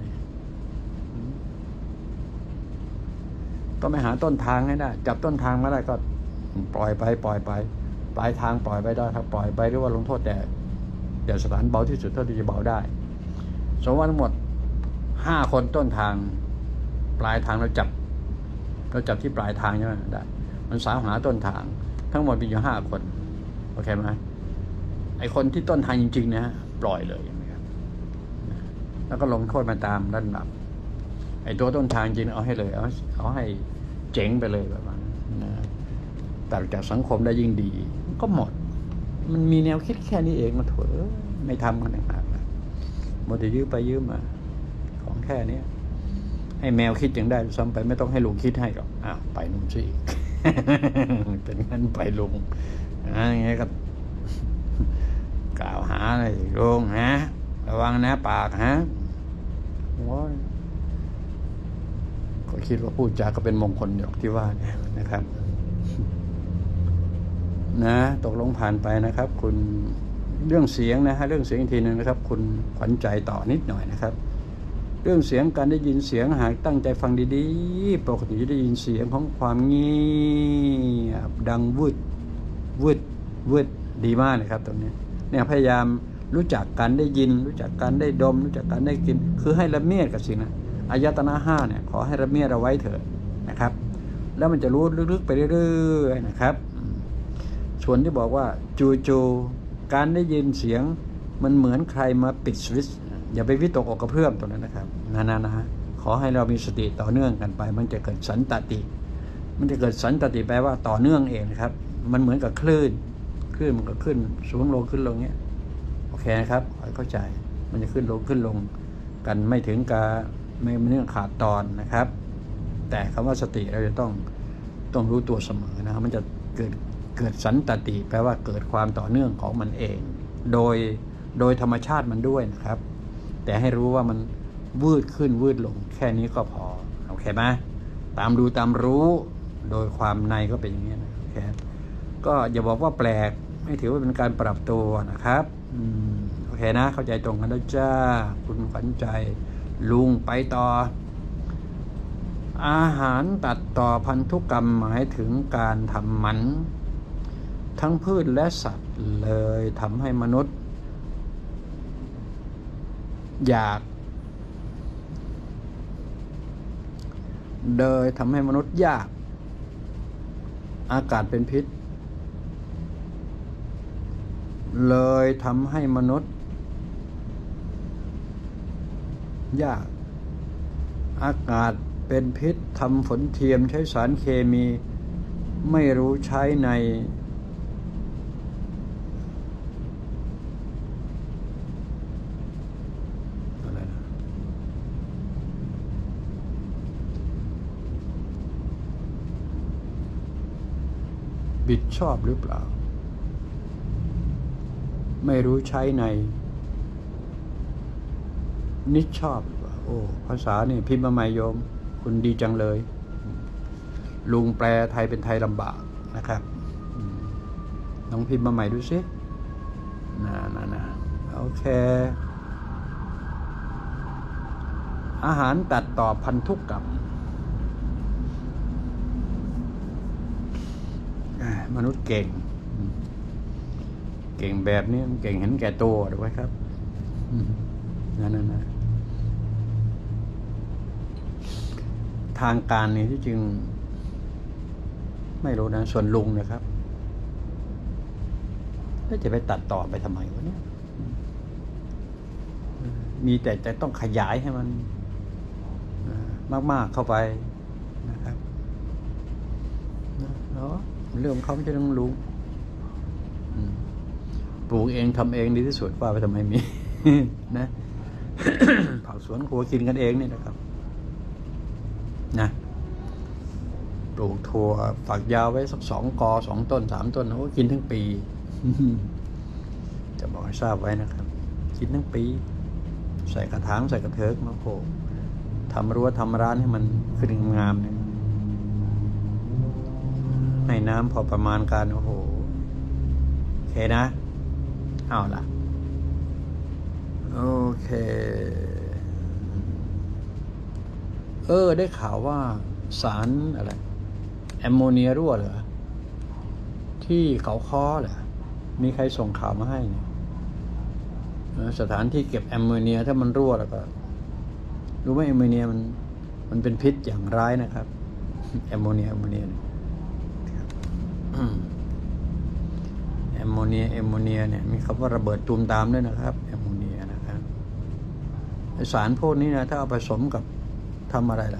ต้องไปหาต้นทางให้ได้จับต้นทางมาได้ก็ปล่อยไปปล่อยไปปลายทางปล่อยไปได้ครับปล่อยไปหรือว่าลงโทษแต่เดี๋ยวสถานเบาที่สุดเท่าที่จะเบาได้สมมติว่าทั้งหมดห้าคนต้นทางปลายทางเราจับเราจับที่ปลายทางใช่ไหมได้มันสาวหาต้นทางทั้งหมดมีอยู่ห้าคนโอเคไหมไอคนที่ต้นทางจริงๆนะปล่อยเลยนะครับแล้วก็ลงโทษมาตามระดับไอตัวต้นทางจริงเอาให้เลยเอาเอาให้เจ๋งไปเลยแบบนั้นนะตัดจากสังคมได้ยิ่งดีก็หมดมันมีแนวคิดแค่นี้เองมาเถอะไม่ทำกันต่างหากหมดแต่ยื้อไปยื้อมาของแค่นี้ให้แมวคิดอย่างได้ซ้ำไปไม่ต้องให้ลุงคิดให้หรอกอ้าวไปนุ่มสิ เป็นงั้นไปลุงอ่าอย่างเงี้ยก็กล่าวหาเลยลุงฮะระวังนะปากฮะโอ้ยก็คิดว่าพูดจาก็เป็นมงคลหยอกที่ว่าเนี่ยนะครับนะตกลงผ่านไปนะครับคุณเรื่องเสียงนะฮะเรื่องเสียงอีกทีนึงนะครับคุณขวัญใจต่อนิดหน่อยนะครับเรื่องเสียงการได้ยินเสียงหากตั้งใจฟังดีๆปกติจะได้ยินเสียงของความเงียบดังวืดวืดวืดดีมากเลยครับตรงนี้เนี่ยพยายามรู้จักการได้ยินรู้จักการได้ดมรู้จักการได้กินคือให้ละเมียดกับสิ่งนั้นอายตนะห้าเนี่ยขอให้ละเมียดเอาไว้เถอะนะครับแล้วมันจะรู้ลึกๆไปเรื่อยๆนะครับส่วนที่บอกว่าจู่ๆการได้ยินเสียงมันเหมือนใครมาปิดสวิตช์อย่าไปวิตกอกกระเพื่อมตรงนั้นนะครับนานานะฮะขอให้เรามีสติต่อเนื่องกันไปมันจะเกิดสันตติมันจะเกิดสันตติแปลว่าต่อเนื่องเองนะครับมันเหมือนกับคลื่นคลื่นมันก็ขึ้นสูงลงขึ้นลงเงี้ยโอเคนะครับขอให้เข้าใจมันจะขึ้นลงขึ้นลงกันไม่ถึงกับไม่เนื่องขาดตอนนะครับแต่คำว่าสติเราจะต้องต้องรู้ตัวเสมอนะครับมันจะเกิดเกิดสันตติแปลว่าเกิดความต่อเนื่องของมันเองโดยโดยธรรมชาติมันด้วยนะครับแต่ให้รู้ว่ามันวืดขึ้นวืดลงแค่นี้ก็พอโอเคไหมตามดูตามรู้โดยความในก็เป็นอย่างนี้นะโอเคก็อย่าบอกว่าแปลกไม่ถือว่าเป็นการปรับตัวนะครับอืมโอเคนะเข้าใจตรงกันแล้วจ้าคุณขวัญใจลุงไปต่ออาหารตัดต่อพันธุกรรมหมายถึงการทำหมันทั้งพืชและสัตว์เลยทำให้มนุษย์อยากโดยทำให้มนุษย์ยากอากาศเป็นพิษเลยทำให้มนุษย์ยากอากาศเป็นพิษทำฝนเทียมใช้สารเคมีไม่รู้ใช้ในผิดชอบหรือเปล่าไม่รู้ใช้ในนิชชอบหรือเปล่าโอ้ภาษานี่พิมพ์มาใหม่โยมคุณดีจังเลยลุงแปลไทยเป็นไทยลำบากนะครับลองพิมพ์มาใหม่ดูสินะนะนะโอเคอาหารตัดต่อพันธุกรรมมนุษย์เก่งเก่งแบบนี้เก่งเห็นแก่ตัวหรือว่าครับนั่นนั่นนะทางการนี่ที่จริงไม่รู้นะส่วนลุงนะครับแล้วจะไปตัดต่อไปทำไมวะเนี่ยมีแต่จะต้องขยายให้มันมากๆเข้าไปนะครับเนาะเรื่องเขาไม่ใช่เรื่องลุงปลูกเองทำเองดีที่สุดว่าไปทำไมมีนะ ผักสวนครัวกินกันเองนี่นะครับนะปลูกถั่วฝักยาวไว้สักสองกอสองต้นสามต้นโอ้กินทั้งปี จะบอกให้ทราบไว้นะครับกินทั้งปีใส่กระถางใส่กระเทิกมาโขกทำรั้วทำร้านให้มันขึ้นงามเนี่ยให้น้ำพอประมาณการโอ้โหโอเคนะเอาล่ะโอเคเออได้ข่าวว่าสารอะไรแอมโมเนียรั่วเหรอที่เขาค้อเหรอมีใครส่งข่าวมาให้เนี่ยสถานที่เก็บแอมโมเนียถ้ามันรั่วแล้วก็รู้ไหมแอมโมเนียมันมันเป็นพิษอย่างร้ายนะครับแอมโมเนียแอมโมเนียแอมโมเนียแอมโมเนียเนี่ยมีคำว่าระเบิดตูมตามด้วยนะครับแอมโมเนียนะครับไอสารพวกนี้นะถ้าเอาผสมกับทำอะไรล่ะ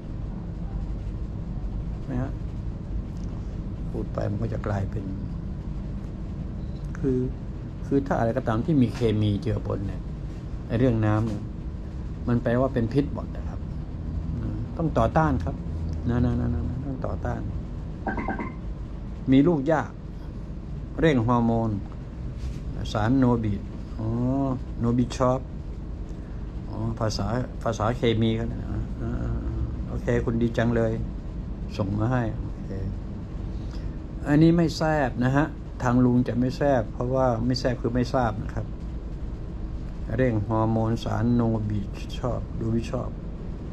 นะฮะพูดไปมันก็จะกลายเป็นคือคือถ้าอะไรก็ตามที่มีเคมีเจือปนเนี่ยในเรื่องน้ำเนี่ยมันแปลว่าเป็นพิษหมดนะครับต้องต่อต้านครับนะนะนะนะต้องต่อต้านมีลูกยากเร่งฮอร์โมนสารโนบิดอ๋อโนบิชอปอ๋อภาษาภาษาเคมีกันนะโอเคคุณดีจังเลยส่งมาให้โอเคอันนี้ไม่แซบนะฮะทางลุงจะไม่แซบเพราะว่าไม่แซบคือไม่ทราบนะครับเร่งฮอร์โมนสารโนบิชอปดูบิชอป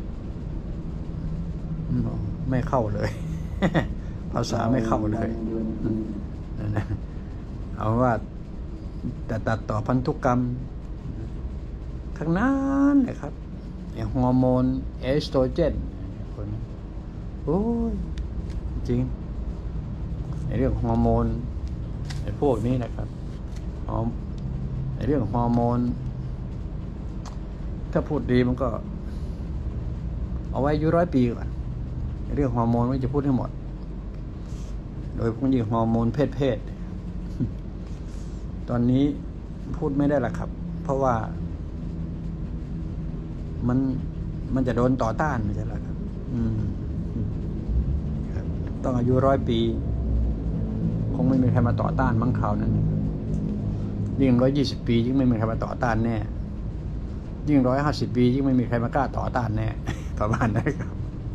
ไม่เข้าเลย ภาษาไม่เข้าเลยเอาว่าแต่ตัดต่อพันธุกรรมทั้งนั้นนะครับอย่างฮอร์โมนเอสโตรเจนคนโอ้ยจริงในเรื่องฮอร์โมนในพวกนี้นะครับในเรื่องฮอร์โมนถ้าพูดดีมันก็เอาไว้อายุร้อยปีก่อนในเรื่องฮอร์โมนมันจะพูดให้หมดโดยพวกยิ่งฮอร์โมนเพศเพศตอนนี้พูดไม่ได้ละครับเพราะว่ามันมันจะโดนต่อต้านไม่ใช่หรอครับอืมต้องอายุร้อยปีคงไม่มีใครมาต่อต้านมั้งคราวนั้นยิ่งร้อยยี่สิบปียิ่งไม่มีใครมาต่อต้านแน่ยิ่งร้อยห้าสิบปียิ่งไม่มีใครมากล้าต่อต้านแน่ประมาณนั้นครับ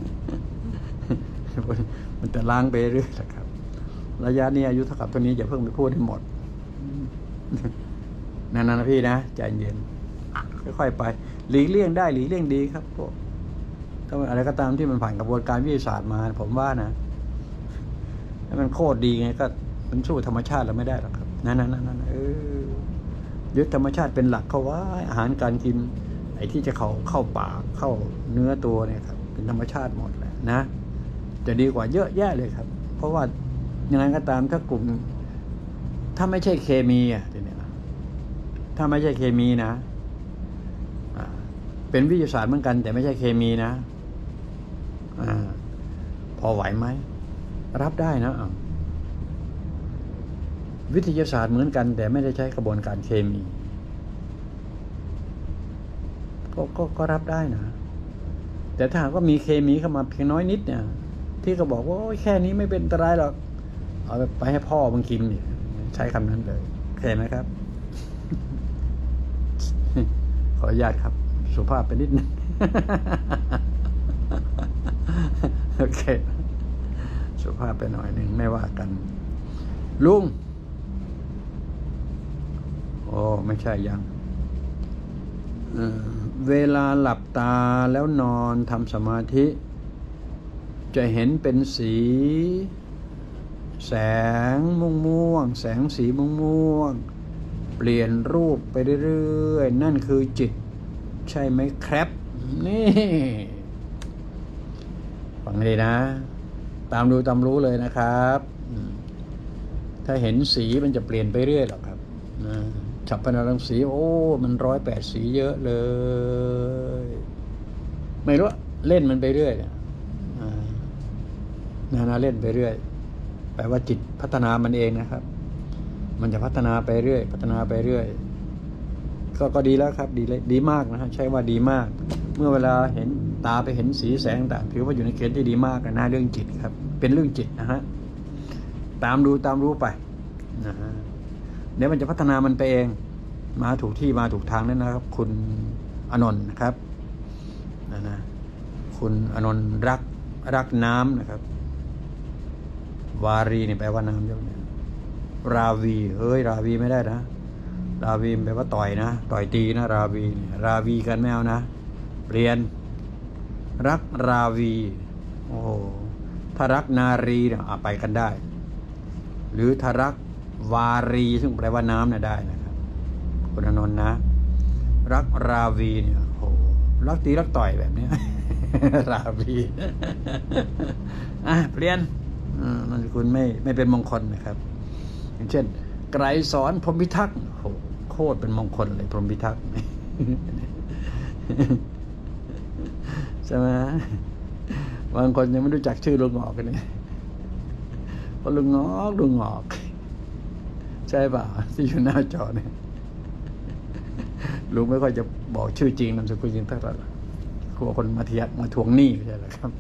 มันจะล้างไปเรื่อยแหละครับระยะนี้อายุเท่ากับตัวนี้อย่าเพิ่งไปพูดให้หมดนั่นนะพี่นะใจเย็นค่อยๆไปหลีกเลี่ยงได้หลีกเลี่ยงดีครับพวกถ้าอะไรก็ตามที่มันผ่านกระบวนการวิทยาศาสตร์มาผมว่านะถ้ามันโคตรดีไงก็มันสู้ธรรมชาติเราไม่ได้หรอกครับนั่นนั่นนั่นเออยึดธรรมชาติเป็นหลักเข้าไว้อาหารการกินไอ้ที่จะเข้าเข้าปากเข้าเนื้อตัวเนี่ยครับเป็นธรรมชาติหมดแหละนะจะดีกว่าเยอะแยะเลยครับเพราะว่าอย่างไรก็ตามถ้ากลุ่มถ้าไม่ใช่เคมีอ่ะทีนี้ถ้าไม่ใช่เคมีนะเป็นวิทยาศาสตร์เหมือนกันแต่ไม่ใช่เคมีนะอ่าพอไหวไหมรับได้นะวิทยาศาสตร์เหมือนกันแต่ไม่ได้ใช้กระบวนการเคมีก็ก็ก็รับได้นะแต่ถ้าหากว่ามีเคมีเข้ามาเพียงน้อยนิดเนี่ยที่ก็บอกว่าแค่นี้ไม่เป็นอันตรายหรอกเอาไปให้พ่อมึงกินเนี่ยใช้คำนั้นเลยเห็นไหมครับ ขออนุญาตครับสุภาพไปนิดนึง โอเคสุภาพไปหน่อยหนึ่งไม่ว่ากันลุงโอ้ไม่ใช่ยังเ, เวลาหลับตาแล้วนอนทำสมาธิจะเห็นเป็นสีแสงม่วงม่วงแสงสีม่วงม่วงเปลี่ยนรูปไปเรื่อยๆนั่นคือจิตใช่ไหมครับนี่ฟังดีนะตามดูตามรู้เลยนะครับถ้าเห็นสีมันจะเปลี่ยนไปเรื่อยหรอกครับนะฉับพลังสีโอ้มันร้อยแปดสีเยอะเลยไม่รู้เล่นมันไปเรื่อยนานาเล่นไปเรื่อยแปลว่าจิตพัฒนามันเองนะครับมันจะพัฒนาไปเรื่อยพัฒนาไปเรื่อยก็ก็ดีแล้วครับดีเลยดีมากนะฮะใช่ว่าดีมากเมื่อเวลาเห็นตาไปเห็นสีแสงต่างถือว่าอยู่ในเกณฑ์ที่ดีมากนะเรื่องจิตครับเป็นเรื่องจิตนะฮะตามดูตามรู้ไปนะฮะเดี๋ยวมันจะพัฒนามันไปเองมาถูกที่มาถูกทางนั่นนะครับคุณอนนท์นะครับนะนะคุณอนนท์รักรักน้ำนะครับวารีนี่แปลว่าน้ำใช่ไหมราวีเฮ้ยราวีไม่ได้นะราวีแปลว่าต่อยนะต่อยตีนะราวีราวีกันไม่เอานะเปลี่ยนรักราวีโอ้ถ้ารักนารีเนี่ยไปกันได้หรือถ้ารักวารีซึ่งแปลว่าน้ำเนี่ยได้นะครับคุณอนนท์นะรักราวีเนี่ยโอ้รักตีรักต่อยแบบนี้ ราวีอ่ะเปลี่ยนนามสกุลไม่ไม่เป็นมงคลนะครับอย่างเช่นไกรสอนพรหมพิทักษ์โอ้โคตรเป็นมงคลเลยพรหมพิทักษ์ ใช่ไหมบางคนยังไม่รู้จักชื่อลุงงอกกันเลยเพราะลุงงอกลุงงอกใช่ป่ะที่อยู่หน้าจอเนี่ยลุงไม่ค่อยจะบอกชื่อจริงนามสกุลจริงเท่าไหร่กลัวคนมาเทียบมาทวงหนี้ใช่ไหมครับ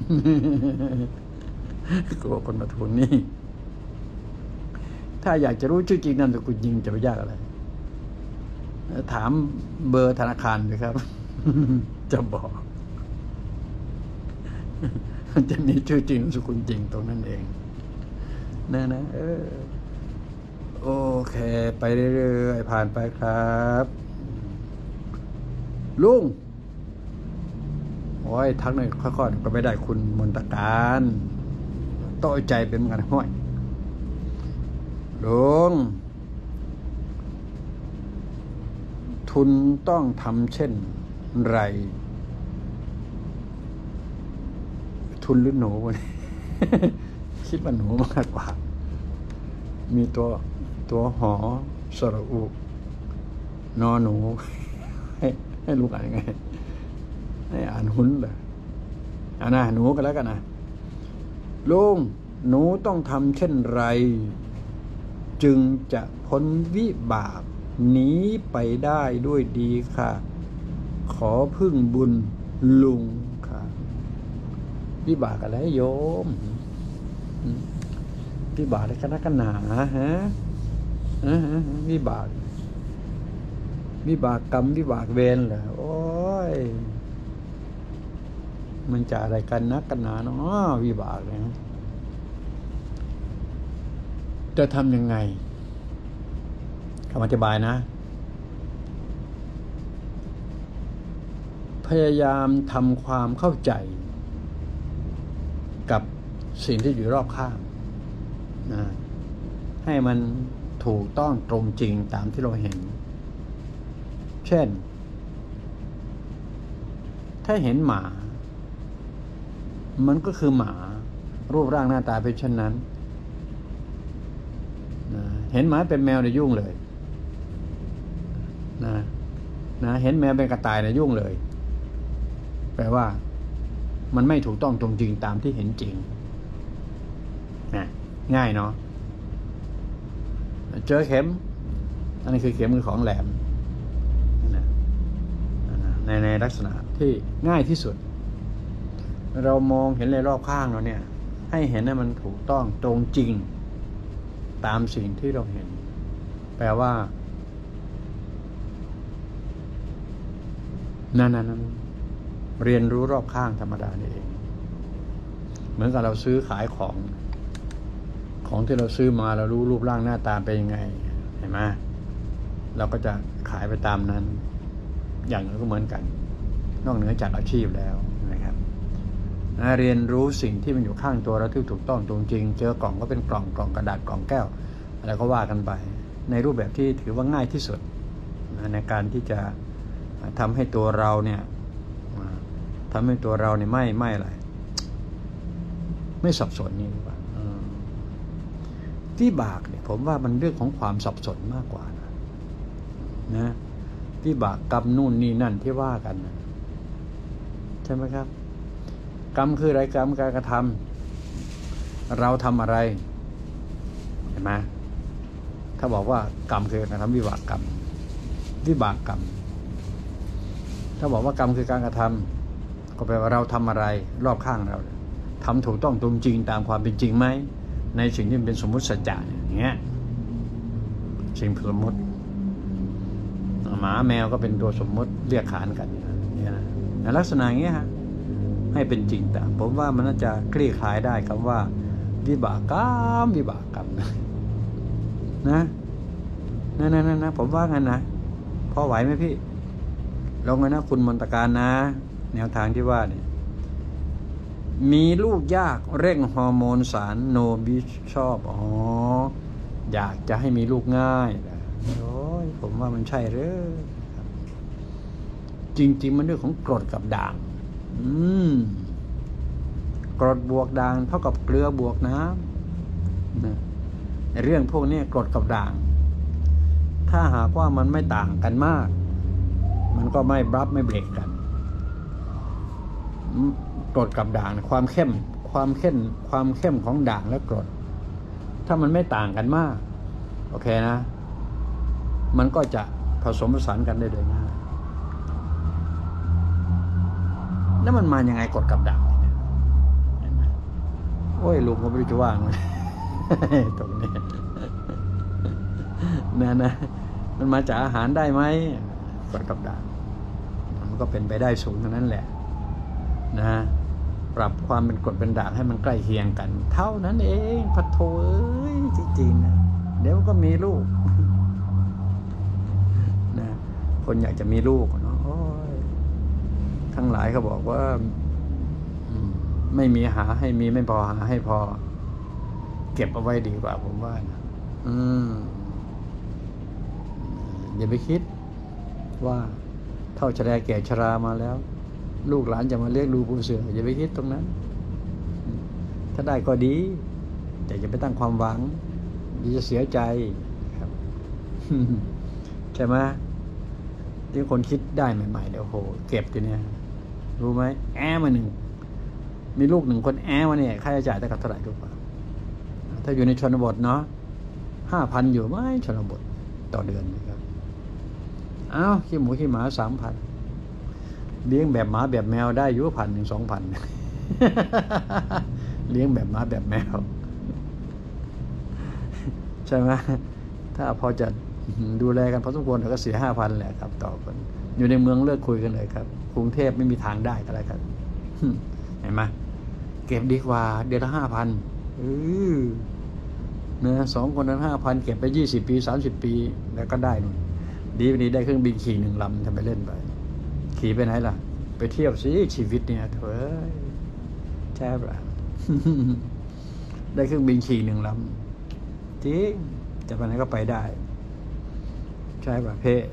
กลัวคนมาทวงหนี้ถ้าอยากจะรู้ชื่อจริงนามสกุลจริงจะไปยากอะไรถามเบอร์ธนาคารเลยครับ จะบอกมันจะมีชื่อจริงนามสกุลจริงตรงนั้นเองนะนะเออโอเคไปเรื่อยๆผ่านไปครับลุงโอ้ยทักหน่อยค่อยๆก็ไม่ได้คุณมนตการต้อยใจเป็นเหมือนกันห้อยลุงทุนต้องทำเช่นไรทุนหรือหนูวะเนี่ย คิดว่าหนูมากกว่ามีตัวตัวหอสระอุนอหนู ให้ให้ลูกอ่านยังไงให้อ่านหุ้นเลยอ่านะหนูกันแล้วกันนะลุงหนูต้องทำเช่นไรจึงจะพ้นวิบากหนีไปได้ด้วยดีค่ะขอพึ่งบุญลุงค่ะวิบากอะไรโยมวิบากอะไรกันนักกันหนาฮะวิบากวิบากกรรมวิบากเวรเหรอโอ้ยมันจะอะไรกันนักกันหนาเนาะวิบากเนี่ยจะทำยังไงคำอธิบายนะพยายามทำความเข้าใจกับสิ่งที่อยู่รอบข้างนะให้มันถูกต้องตรงจริงตามที่เราเห็นเช่นถ้าเห็นหมามันก็คือหมารูปร่างหน้าตาเป็นเช่นนั้นนะเห็นหมาเป็นแมวเนี่ยยุ่งเลยนะนะเห็นแมวเป็นกระต่ายเนี่ยยุ่งเลยแปลว่ามันไม่ถูกต้องตรงจริงตามที่เห็นจริงนะง่ายเนาะเจอเข็มอันนี้คือเข็มคือของแหลมนะในในลักษณะที่ง่ายที่สุดเรามองเห็นเลยรอบข้างเราเนี่ยให้เห็นให้มันถูกต้องตรงจริงตามสิ่งที่เราเห็นแปลว่านั่นนั่นเรียนรู้รอบข้างธรรมดานี่เองเหมือนกับเราซื้อขายของของที่เราซื้อมาเรารู้รูปร่างหน้าตาเป็นยังไงเห็นไหมเราก็จะขายไปตามนั้นอย่างนั้นก็เหมือนกันนอกเหนือจากอาชีพแล้วนะครับเรียนรู้สิ่งที่มันอยู่ข้างตัวเราที่ถูกต้องตรงจริงเจอกล่องก็เป็นกล่องกล่องกระดาษกล่องแก้วอะไรก็ว่ากันไปในรูปแบบที่ถือว่าง่ายที่สุดในการที่จะทำให้ตัวเราเนี่ยทำให้ตัวเราเนี่ยไม่ไม่อะไรไม่สับสนนี่หรือเปล่าวิบากเนี่ยผมว่ามันเรื่องของความสับสนมากกว่านะนะวิบากกรรมนู่นนี่นั่นที่ว่ากันนะใช่ไหมครับกรรมคืออะไรกรรมการกระทำเราทำอะไรเห็นไหมถ้าบอกว่ากรรมคือการทำวิบากกรรมวิบากกรรมถ้าบอกว่ากรรมคือการกระทำก็แปลว่าเราทำอะไรรอบข้างเราทำถูกต้องตรงจริงตามความเป็นจริงไหมในสิ่งที่เป็นสมมุติสัจจะอย่างเงี้ยสิ่งสมมุติหมาแมวก็เป็นตัวสมมุติเรียกขานกันเนี่ยนะในลักษณะอย่างเงี้ยฮะให้เป็นจริงแต่ผมว่ามันน่าจะคลี่คลายได้คำว่าวิบากกรรมวิบากกรรมนะนะนะนะนะผมว่างั้นนะพอไหวไหมพี่ลองเลยนะคุณมนตการนะแนวทางที่ว่าเนี่ยมีลูกยากเร่งฮอร์โมนสารโนบิชอบอ๋ออยากจะให้มีลูกง่ายโอ้ยผมว่ามันใช่หรือจริงๆมันเรื่องของกรดกับด่างอืมกรดบวกด่างเท่ากับเกลือบวกน้ำนะเรื่องพวกนี้กรดกับด่างถ้าหากว่ามันไม่ต่างกันมากมันก็ไม่บลับไม่เบรกกันกรดกับด่างความเข้มความเข้มความเข้มของด่างและกรดถ้ามันไม่ต่างกันมากโอเคนะมันก็จะผสมผสานกันได้โดยง่ายแล้วมันมาอย่างไงกรดกับด่างเนี่ยโอ้ยลุงก็ไม่รู้จะว่างเลยตรงนี้นะนะมันมาจากอาหารได้ไหมกรดกับด่างมันก็เป็นไปได้สูงเท่านั้นแหละนะปรับความเป็นกรดเป็นด่างให้มันใกล้เคียงกันเท่านั้นเองพะโถเอ้ยจริงๆนะเดี๋ยวก็มีลูกนะคนอยากจะมีลูกเนาะทั้งหลายเขาบอกว่าไม่มีหาให้มีไม่พอหาให้พอเก็บเอาไว้ดีกว่าผมว่านะอืมอย่าไปคิดว่าเท่าชราแก่ชรามาแล้วลูกหลานจะมาเลี้ยงดูปูเสืออย่าไปคิดตรงนั้นถ้าได้ก็ดีแต่อย่าไปตั้งความหวังเดี๋ยวจะเสียใจครับ ใช่ไหมที่คนคิดได้ใหม่ๆเดี๋ยวโหเก็บทีเนี้ยรู้ไหมแอมาหนึ่งมีลูกหนึ่งคนแอมาเนี่ยค่าใช้จ่ายได้กับเท่าไหร่รู้ป่ะถ้าอยู่ในชนบทเนาะห้าพันอยู่ไหมชนบทต่อเดือนนะครับอ้าวขี้หมูขี้หมาสามพันเลี้ยงแบบหมาแบบแมวได้อยู่พันหนึ่งสองพันเลี้ยงแบบหมาแบบแมวใช่ไหมถ้าพอจะดูแลกันพอสมควรเราก็เสียห้าพันแหละครับต่อคนอยู่ในเมืองเลิกคุยกันเลยครับกรุงเทพไม่มีทางได้อะไรครับเห็นไหมเก็บดีกว่าเดือนละห้าพันเออเนื้อสองคนนั้นห้าพันเก็บไปยี่สิบปีสามสิบปีแล้วก็ได้นู่นดีวันนี้ได้เครื่องบินขี่หนึ่งลำทำไปเล่นไปขี่ไปไหนล่ะไปเที่ยวสิชีวิตเนี่ยเถอะใช่ป่ะ ได้เครื่องบินขี่หนึ่งลำจริงจะไปไหนก็ไปได้ใช่ป่ะเพ่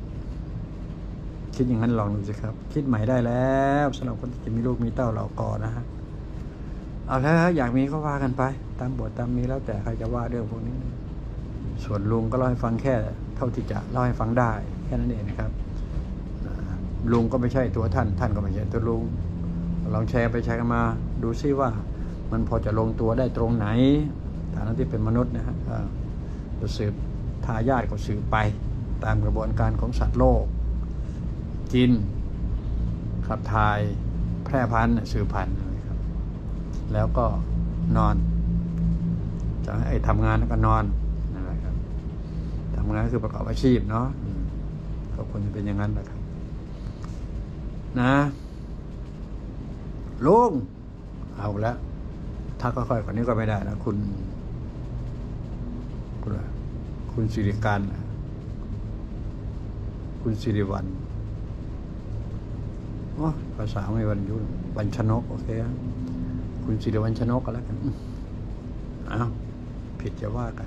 คิดอย่างนั้นลองดูสิครับคิดใหม่ได้แล้วสำหรับคนที่จะมีลูกมีเต้าเหล่ากอนะฮะเอาแล้วอยากมีก็ว่ากันไปตามบทตามมีแล้วแต่ใครจะว่าเรื่องพวกนี้ส่วนลุงก็เล่าให้ฟังแค่เท่าที่จะเล่าให้ฟังได้แค่นั้นเองนะครับลุงก็ไม่ใช่ตัวท่านท่านก็ไม่ใช่ตัวลุงลองแชร์ไปแชร์กันมาดูซิว่ามันพอจะลงตัวได้ตรงไหนฐานะที่เป็นมนุษย์นะฮะจะสืบทายาทก็สืบไปตามกระบวนการของสัตว์โลกกินขับถ่ายแพร่พันธุ์สืบพันธุ์นะครับแล้วก็นอนจะให้ทำงานแล้วก็นอนำงานคือประกอบอาชีพเนาะก็ควรจะเป็นอย่างนั้นแหละครับนะลุงเอาแล้วถ้าค่อยๆกว่านี้ก็ไม่ได้นะคุณคุณคุณสิริการคุณสิริวัลย์อ๋อภาษาไม่วันยุนวันชนกโอเคคุณสิริวัลย์ชนกก็แล้วกันอ้าวผิดจะว่ากัน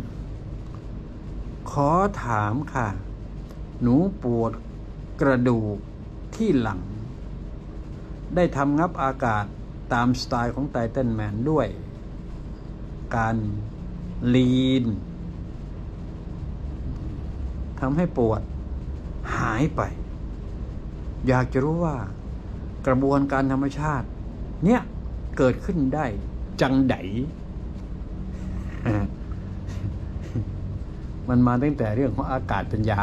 ขอถามค่ะหนูปวดกระดูกที่หลังได้ทำงับอากาศตามสไตล์ของไททันแมนด้วยการลีนทำให้ปวดหายไปอยากจะรู้ว่ากระบวนการธรรมชาติเนี่ยเกิดขึ้นได้จังได มันมาตั้งแต่เรื่องของอากาศเป็นยา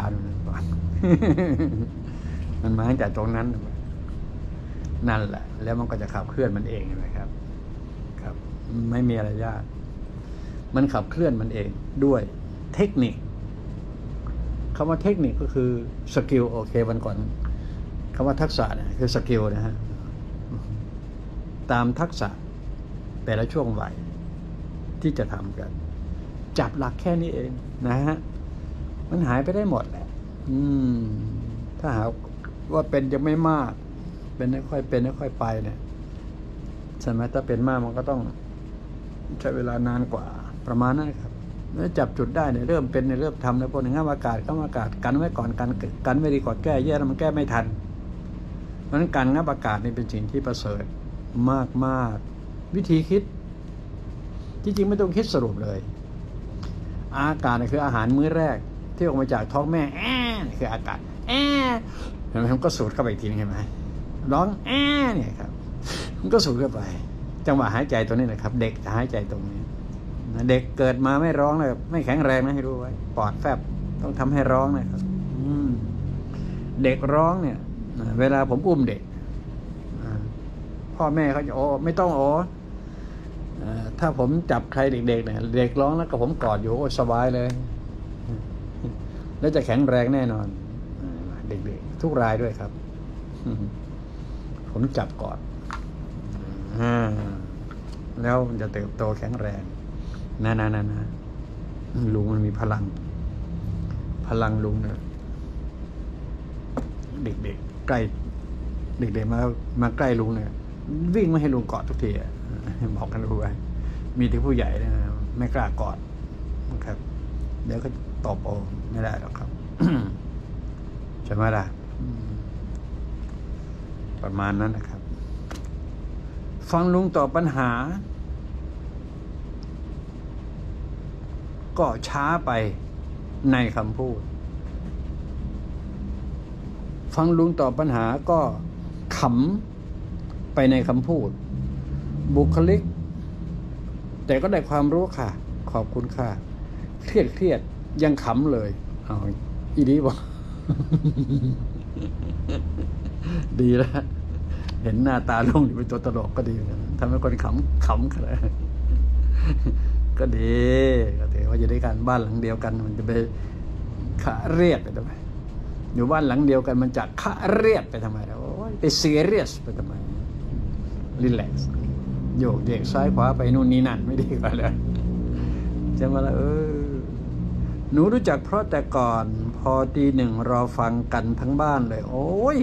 มันมาตั้งแต่ตรงนั้นนั่นแหละแล้วมันก็จะขับเคลื่อนมันเองนะครับครับไม่มีอะไรยากมันขับเคลื่อนมันเองด้วยเทคนิคคำว่าเทคนิคก็คือสกิลโอเควันก่อนคำว่าทักษะเนี่ยคือสกิลนะฮะตามทักษะแต่ละช่วงวัยที่จะทำกันจับหลักแค่นี้เองนะฮะมันหายไปได้หมดแหละอืมถ้าหาว่าเป็นยังไม่มากเป็นค่อยเป็นค่อยไปเนี่ยใช่ไหมถ้าเป็นมากมันก็ต้องใช้เวลานานกว่าประมาณนั้นครับแล้วจับจุดได้เนี่ยเริ่มเป็นเนี่ยเริ่มทำในพวกนี้งับอากาศงับอากาศกันไว้ก่อนกันกันไม่ดีกว่าแก้แย่แล้วมันแก้ไม่ทันเพราะฉะนั้นการงับอากาศนี่เป็นสิ่งที่ประเสริฐมากมากวิธีคิดจริงๆไม่ต้องคิดสรุปเลยอากาศคืออาหารมื้อแรกที่ออกมาจากท้องแม่แอ้คืออากาศแอ้เห็นไหมมันก็สูดเข้าไปอีกทีนึงเห็นไหมร้องแอ้เนี่ยครับมันก็สูดเข้าไปจังหวะหายใจตัวนี้นะครับเด็กจะหายใจตรงนี้เด็กเกิดมาไม่ร้องเลยไม่แข็งแรงนะให้รู้ไว้ปอดแฟบต้องทำให้ร้องนะครับเด็กร้องเนี่ยเวลาผมอุ้มเด็กพ่อแม่เขาจะโอ้ไม่ต้องโอ้ถ้าผมจับใครเด็กๆเนี่ยเด็กร้องแล้วก็ผมกอดอยู่โอ้สบายเลยแล้วจะแข็งแรงแน่นอนเด็กๆทุกรายด้วยครับผมจับกอดแล้วมันจะเติบโตแข็งแรงนะนะนะนะลุงมันมีพลังพลังลุงเนี่ยเด็กๆใกล้เด็กๆมามาใกล้ลุงเนี่ยวิ่งไม่ให้ลุงกอดทุกทีบอกกันรู้ไว้มีที่ผู้ใหญ่เนี่ยไม่กล้ากอดนะครับเดี๋ยวก็ตบโอไม่ได้หรอกครับ ใช่ไหมล่ะประมาณนั้นนะครับฟังลุงตอบปัญหาก็ช้าไปในคำพูดฟังลุงตอบปัญหาก็ขำไปในคำพูดบุคลิกแต่ก็ได้ความรู้ค่ะขอบคุณค่ะเครียดเครียดยังขำเลยเอาอีดีบอก ดีแล้วเห็นหน้าตาลุงเป็นตัวตลกก็ดีนะทำให้คนขำขำกันเลยก็ดีก็ถือว่าอยู่ด้วยกันบ้านหลังเดียวกันมันจะไปขะเรียดไปทำไมอยู่บ้านหลังเดียวกันมันจะขะเรียดไปทำไมโอ้ยไปซีเรียสไปทำไมรีแลกซ์โยกเยกซ้ายขวาไปนู่นนี่นั่นไม่ดีกว่าเลยจะมาละเออหนูรู้จักเพราะแต่ก่อนพอตีหนึ่งรอฟังกันทั้งบ้านเลยโอ้ย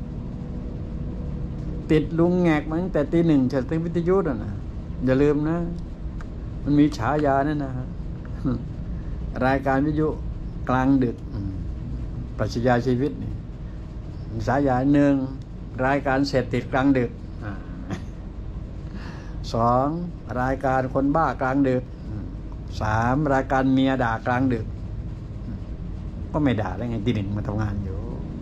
ติดลุงแงกมาตั้งแต่ตีหนึ่งจากทางวิทยุนะอย่าลืมนะมันมีฉายานั่นนะรายการวิทยุกลางดึกปรัชญาชีวิตนี่ฉายาหนึ่งรายการเสพติดกลางดึกสองรายการคนบ้ากลางดึกสามรายการเมียด่ากลางดึกก็ไม่ด่าได้ไงตีหนึ่งมาทำงานอยู่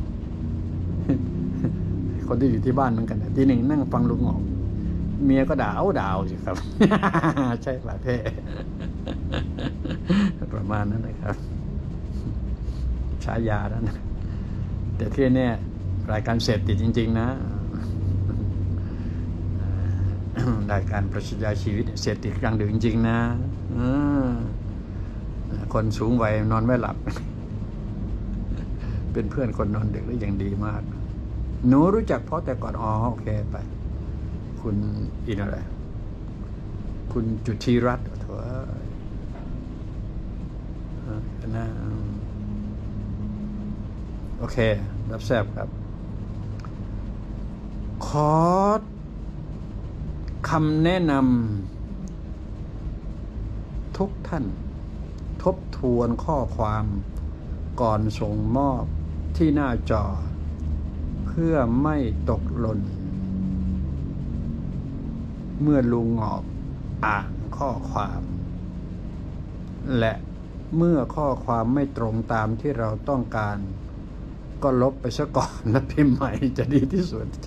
คนที่อยู่ที่บ้านเหมือนกันตีหนึ่งนั่งฟังลุงออกเมียก็ด่าเอาด่าสิครับ ใช่ป่ะเพ่ประมาณนั้นนะครับฉายาแล้วนะแต่ที่เนี่ยรายการเสพติดจริงๆนะรายการปรัชญาชีวิตเสพติดกลางดึกจริงๆนะคนสูงวัยนอนไม่หลับ เป็นเพื่อนคนนอนดึกได้อย่างดีมาก หนูรู้จักเพราะแต่ก่อนอ๋อโอเคไปคุณอินอะไรคุณจุธีรัตน์เถอะนะโอเครับแซบครับขอคำแนะนำทุกท่านทบทวนข้อความก่อนส่งมอบที่หน้าจอเพื่อไม่ตกหล่นเมื่อลุงงอกอ่านข้อความและเมื่อข้อความไม่ตรงตามที่เราต้องการก็ลบไปซะก่อนแล้วพิมพ์ใหม่จะดีที่สุดใช่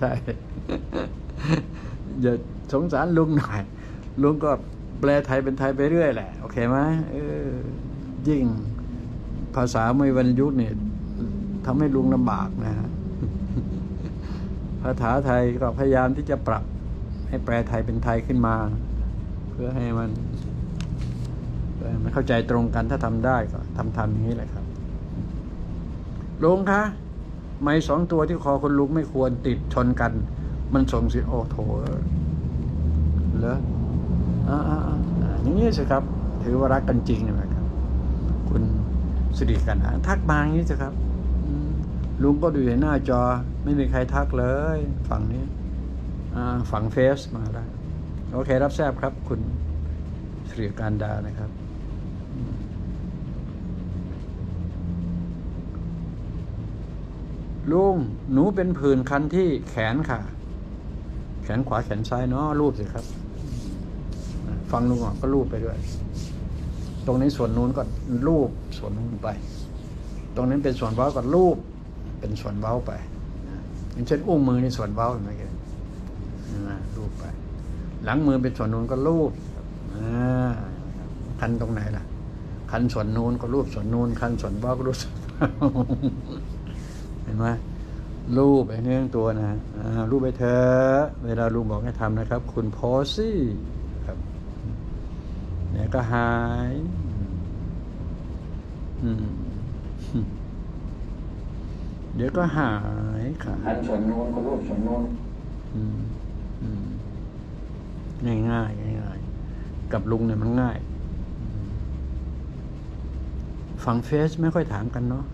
อย่าสงสารลุงหน่อยลุงก็แปลไทยเป็นไทยไปเรื่อยแหละโอเคไหมเออยิ่งภาษาไม่วรรณยุกต์เนี่ยทำให้ลุงลำบากนะฮะ ภาษาไทยก็พยายามที่จะปรับให้แปลไทยเป็นไทยขึ้นมาเพื่อให้มันเพื่อให้มันเข้าใจตรงกันถ้าทำได้ก็ทำทำอย่างนี้แหละครับลุงคะไม้สองตัวที่คอคนลุงไม่ควรติดชนกันมันส่งสิโอ้โถเหรออ่าอ่าอย่างนี้สิครับถือว่ารักกันจริงนะครับคุณสิริกันนะทักมาอย่างนี้สิครับลุงก็ดูในหน้าจอไม่มีใครทักเลยฝั่งนี้ฝั่งเฟซมาได้โอเครับแซบครับคุณสิริการดานะครับลุงหนูเป็นผื่นคันที่แขนค่ะแขนขวาแขนซ้ายเนาะรูปสิครับฟังลุงอ่ะก็รูปไปด้วยตรงนี้ส่วนนู้นก็รูปส่วนนู้นไปตรงนั้นเป็นส่วนเว้าก็รูปเป็นส่วนเว้าไปอย่างเช่นอุ้งมือในส่วนเว้าเห็นไหมกันรูปไปหลังมือเป็นส่วนนู้นก็รูปคันตรงไหนล่ะคันส่วนนู้นก็รูปส่วนนู้นคันส่วนเว้าก็รูปเห็นไหมรูปไอ้เนื้อตัวนะรูปไปเถอะเวลาลุงบอกให้ทำนะครับคุณโพซี่ครับเนี่ยก็หายเดี๋ยวก็หายค่ะคันส่วนนู้นก็รูปส่วนนู้นง่ายง่ายง่ายกับลุงเนี่ยมันง่ายฝั่งเฟซไม่ค่อยถามกันเนาะ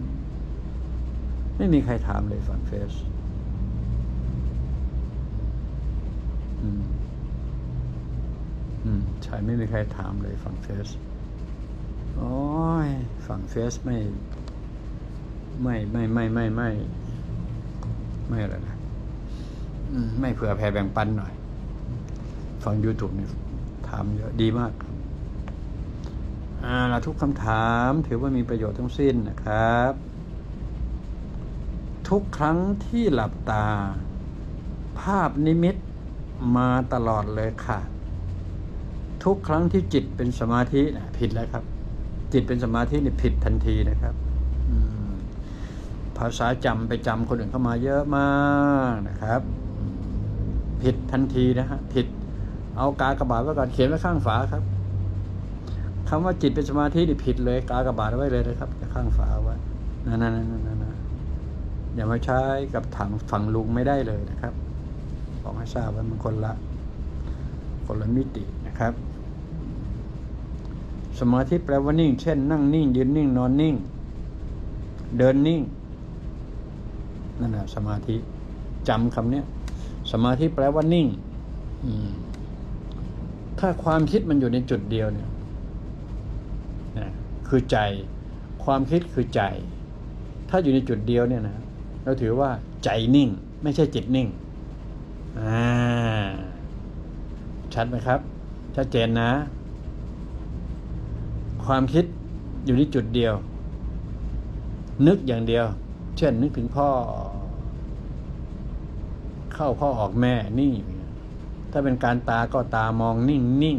ไม่มีใครถามเลยฝั่งเฟซอืมอืมใช่ไม่มีใครถามเลยฝั่งเฟซโอ้ยฝั่งเฟซไม่ไม่ไม่ไม่ไม่ไม่ไม่อะไรนะไม่เผื่อแผ่แบ่งปันหน่อยฝั่ง YouTube เนี่ยถามเยอะดีมากครับอ่าละทุกคำถามถือว่ามีประโยชน์ทั้งสิ้นนะครับทุกครั้งที่หลับตาภาพนิมิตมาตลอดเลยค่ะทุกครั้งที่จิตเป็นสมาธินะผิดแล้วครับจิตเป็นสมาธินี่ผิดทันทีนะครับภาษาจำไปจำคนอื่นเข้ามาเยอะมากนะครับผิดทันทีนะฮะผิดเอากากบาทไว้ก่อนเขียนไว้ข้างฝาครับคำว่าจิตเป็นสมาธินี่ผิดเลยกากบาทไว้เลยนะครับข้างฝาไว้นั่นนั่นนั่นนั่นอย่ามาใช้กับถังฝั่งลุงไม่ได้เลยนะครับบอกให้ทราบว่ามันคนละคนละมิตินะครับสมาธิแปลว่านิ่งเช่นนั่งนิ่งยืนนิ่งนอนนิ่งเดินนิ่งนั่นแหละสมาธิจำคำนี้สมาธิแปลว่านิ่งถ้าความคิดมันอยู่ในจุดเดียวเนี่ยคือใจความคิดคือใจถ้าอยู่ในจุดเดียวเนี่ยนะเราถือว่าใจนิ่งไม่ใช่จิตนิ่งอ่าชัดไหมครับชัดเจนนะความคิดอยู่ที่จุดเดียวนึกอย่างเดียวเช่นนึกถึงพ่อเข้าพ่อออกแม่นิ่งถ้าเป็นการตาก็ตามองนิ่งนิ่ง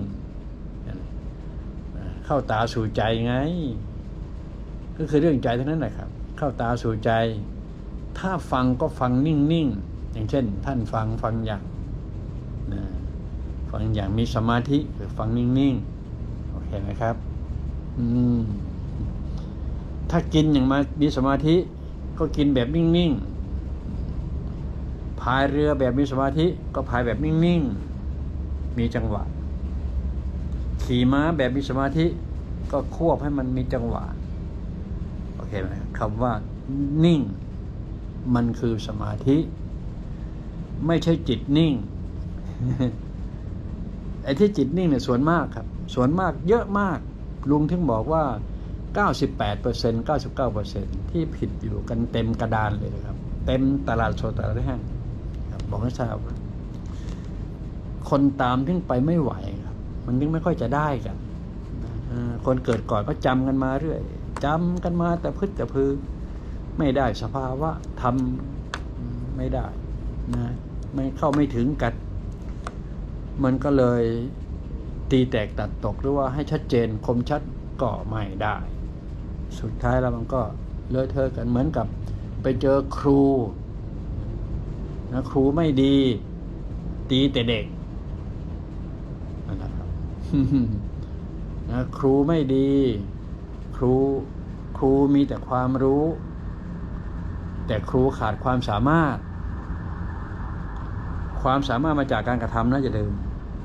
เข้าตาสู่ใจไงก็คือเรื่องใจเท่านั้นแหละครับเข้าตาสู่ใจถ้าฟังก็ฟังนิ่งๆอย่างเช่นท่านฟังฟังอย่างนะฟังอย่างมีสมาธิหรือฟังนิ่งๆโอเคไหมครับอืมถ้ากินอย่างมามีสมาธิก็กินแบบนิ่งๆพายเรือแบบมีสมาธิก็พายแบบนิ่งๆมีจังหวะขี่ม้าแบบมีสมาธิก็ควบให้มันมีจังหวะโอเคไหมคำว่านิ่งมันคือสมาธิไม่ใช่จิตนิ่ง ไอ้ที่จิตนิ่งเนี่ยส่วนมากครับส่วนมากเยอะมากลุงถึงบอกว่า เก้าสิบแปดเปอร์เซ็นต์ เก้าสิบเก้าเปอร์เซ็นต์ ที่ผิดอยู่กันเต็มกระดานเลยครับเต็มตลาดสดตลาดแห้งครับบอกให้ทราบว่าคนตามถึงไปไม่ไหวครับมันถึงไม่ค่อยจะได้กันคนเกิดก่อนก็จำกันมาเรื่อยจำกันมาแต่พึ่งแต่พือไม่ได้สภาวะทำไม่ได้นะไม่เข้าไม่ถึงกันมันก็เลยตีแตกตัดตกหรือว่าให้ชัดเจนคมชัดก็ไม่ได้สุดท้ายแล้วมันก็เลอะเทอะกันเหมือนกับไปเจอครูนะครูไม่ดีตีแต่เด็กนะครับ นะครูไม่ดีครูครูมีแต่ความรู้แต่ครูขาดความสามารถความสามารถมาจากการกระทำนะอย่าลืม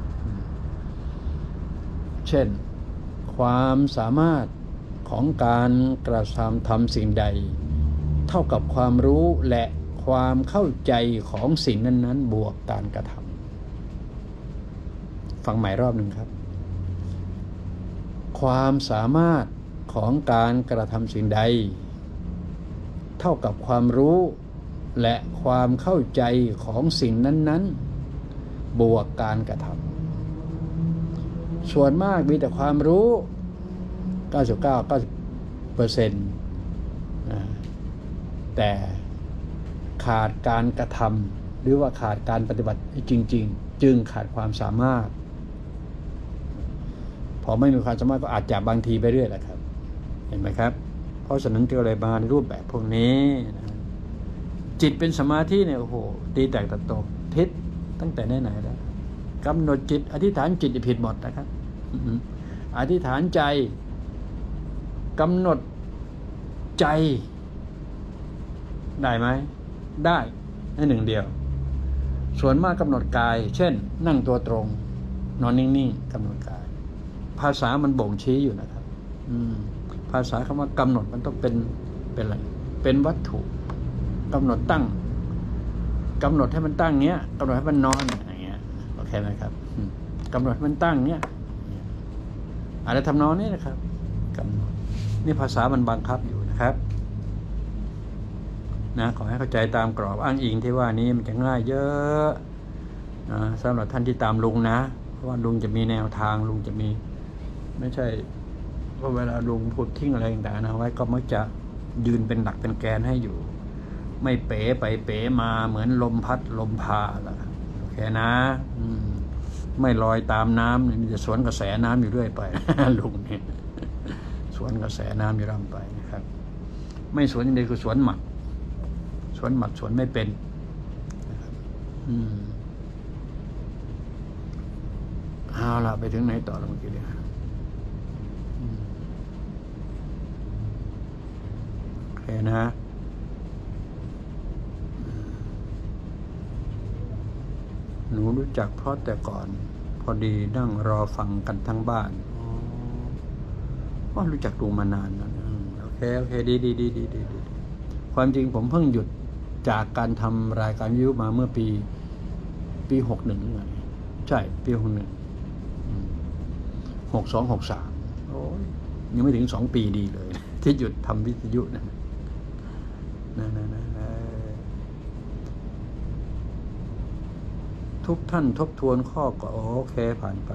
เช่นความสามารถของการกระทำทำสิ่งใดเท่ากับความรู้และความเข้าใจของสิ่งนั้นๆบวกการกระทำฟังใหม่รอบหนึ่งครับความสามารถของการกระทำสิ่งใดเท่ากับความรู้และความเข้าใจของสิ่งนั้นๆบวกการกระทำส่วนมากมีแต่ความรู้ เก้าสิบเก้า เก้าสิบเปอร์เซ็นต์ นะแต่ขาดการกระทำหรือว่าขาดการปฏิบัติจริงๆจึงขาดความสามารถพอไม่มีความสามารถก็อาจจะบางทีไปเรื่อยแหละครับเห็นไหมครับเพราะฉะนั้นก็เลยมาในรูปแบบพวกนี้นะจิตเป็นสมาธิเนี่ยโอ้โหตีแตกตัดตกทิศตั้งแต่ไหนๆแล้วกำหนดจิตอธิษฐานจิตผิดหมดนะครับอธิษฐานใจกำหนดใจได้ไหมได้ในหนึ่งเดียวส่วนมากกำหนดกายเช่นนั่งตัวตรงนอนนิ่งๆกำหนดกายภาษามันบ่งชี้อยู่นะครับภาษาคำว่ากำหนดมันต้องเป็นเป็นอะไรเป็นวัตถุกำหนดตั้งกำหนดให้มันตั้งเงี้ยกำหนดให้มันนอนอย่างเงี้ยโอเคไหมครับกำหนดให้มันตั้งเงี้ยอะไรทำนองนี้นะครับกำหนดนี่ภาษามันบังคับอยู่นะครับนะขอให้เข้าใจตามกรอบอ้างอิงที่ว่านี้มันจะง่ายเยอะนะสำหรับท่านที่ตามลุงนะเพราะว่าลุงจะมีแนวทางลุงจะมีไม่ใช่เพราะเวลาลุงพูดทิ้งอะไรต่างๆนะไว้ก็มักจะยืนเป็นหลักเป็นแกนให้อยู่ไม่เป๋ไปเป๋มาเหมือนลมพัดลมพาแล้วโอเคนะอืมไม่ลอยตามน้ำมันจะสวนกระแสน้ำอยู่เรื่อยไป ลุงเนี่ยสวนกระแสน้ำอยู่ร่ำไปนะครับไม่สวนอย่างเดียวคือสวนหมัดสวนหมัดสวนไม่เป็นนะครับอืมเอาล่ะไปถึงไหนต่อแล้วเมื่อกี้เนี่ยโอเคนะหนูรู้จักเพราะแต่ก่อนพอดีนั่งรอฟังกันทั้งบ้านว่ารู้จักลุงมานานแล้วโอเคโอเคดีดีดีดีดีดีความจริงผมเพิ่งหยุดจากการทำรายการวิทยุมาเมื่อปีปีหกหนึ่งไงใช่ปีหกหนึ่งหกสองหกสามโอ้ยยังไม่ถึงสองปีดีเลยที่หยุดทำวิทยุนะนะนะนะทุกท่านทบทวนข้อก็โอเคผ่านไป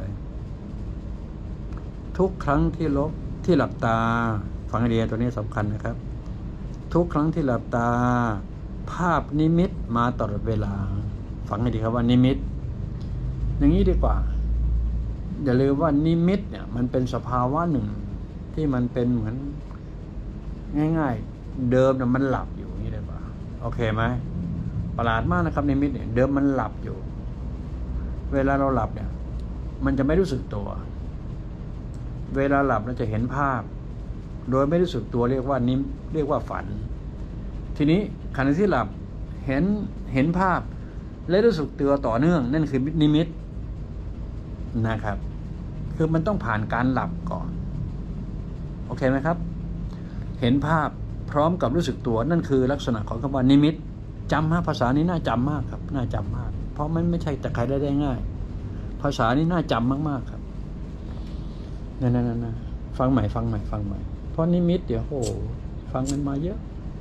ทุกครั้งที่ลบที่หลับตาฟังไอเดียตัวนี้สำคัญนะครับทุกครั้งที่หลับตาภาพนิมิตมาตลอดเวลาฟังให้ดีครับว่านิมิตอย่างนี้ดีกว่าอย่าลืมว่านิมิตเนี่ยมันเป็นสภาวะหนึ่งที่มันเป็นเหมือนง่ายๆเดิมเนี่ยมันหลับอยู่นี่ได้ป่ะโอเคไหมประหลาดมากนะครับนิมิตเนี่ยเดิมมันหลับอยู่เวลาเราหลับเนี่ยมันจะไม่รู้สึกตัวเวลาหลับเราจะเห็นภาพโดยไม่รู้สึกตัวเรียกว่านิมเรียกว่าฝันทีนี้ขณะที่หลับเห็นเห็นภาพและรู้สึกตัวต่อเนื่องนั่นคือนิมิตนะครับคือมันต้องผ่านการหลับก่อนโอเคไหมครับเห็นภาพพร้อมกับรู้สึกตัวนั่นคือลักษณะของคำว่านิมิตจำฮะภาษานี้น่าจำมากครับน่าจำมากเพราะมันไม่ใช่แต่ใครได้ได้ง่ายภาษานี้น่าจำมากๆครับนั่นนั่นนะฟังใหม่ฟังใหม่ฟังใหม่เพราะนิมิตเดี๋ยวโอ้ฟังกันมาเยอะ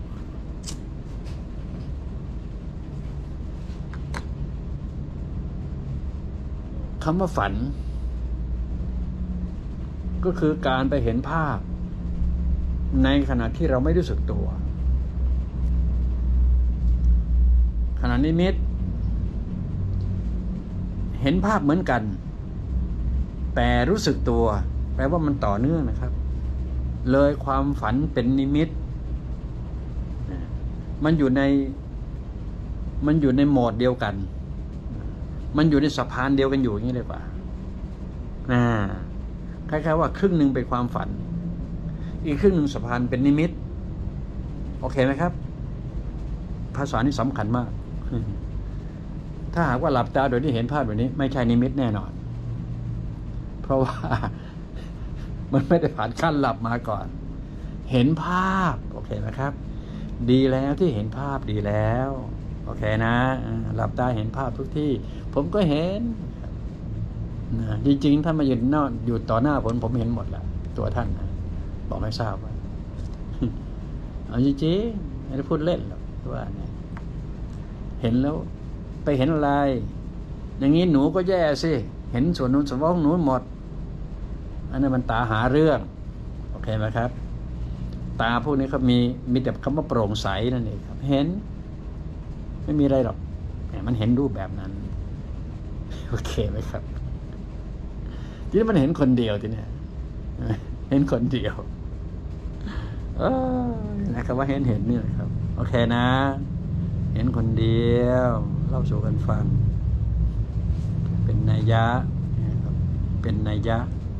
คำว่าฝันก็คือการไปเห็นภาพในขณะที่เราไม่รู้สึกตัวขณะนิมิตเห็นภาพเหมือนกันแต่รู้สึกตัวแปลว่ามันต่อเนื่องนะครับเลยความฝันเป็นนิมิตมันอยู่ในมันอยู่ในโหมดเดียวกันมันอยู่ในสะพานเดียวกันอยู่อย่างนี้เลยป่ะอ่าคล้ายๆว่าครึ่งหนึ่งเป็นความฝันอีกครึ่งหนึ่งสะพานเป็นนิมิตโอเคไหมครับภาษานี้สำคัญมากถ้าหากว่าหลับตาโดยที่เห็นภาพแบบนี้ไม่ใช่นิมิตแน่นอนเพราะว่ามันไม่ได้ผ่านขั้นหลับมาก่อนเห็นภาพโอเคไหมครับดีแล้วที่เห็นภาพดีแล้วโอเคนะหลับตาเห็นภาพทุกที่ผมก็เห็นนะจริงๆถ้ามายืนนอกอยู่ต่อหน้าผมผมเห็นหมดแหละตัวท่านนะบอกไม่ทราบว่าเอาจริงๆไม่ได้พูดเล่นหรอกว่าเนี่ยเห็นแล้วไปเห็นอะไรอย่างนี้หนูก็แย่สิเห็นส่วนนู้นส่วนว่าของหนูหมดอันนั้นมันตาหาเรื่องโอเคไหมครับตาพวกนี้เขามีมีแต่คำว่าโปร่งใสนั่นเองครับเห็นไม่มีอะไรหรอกมันเห็นรูปแบบนั้นโอเคไหมครับทีนี้มันเห็นคนเดียวทีนี้เห็นคนเดียวเออนะครับว่าเห็นเห็นนี่แหละครับโอเคนะเห็นคนเดียวเล่าสู่กันฟังเป็นนัยยะนะครับเป็นนัยยะ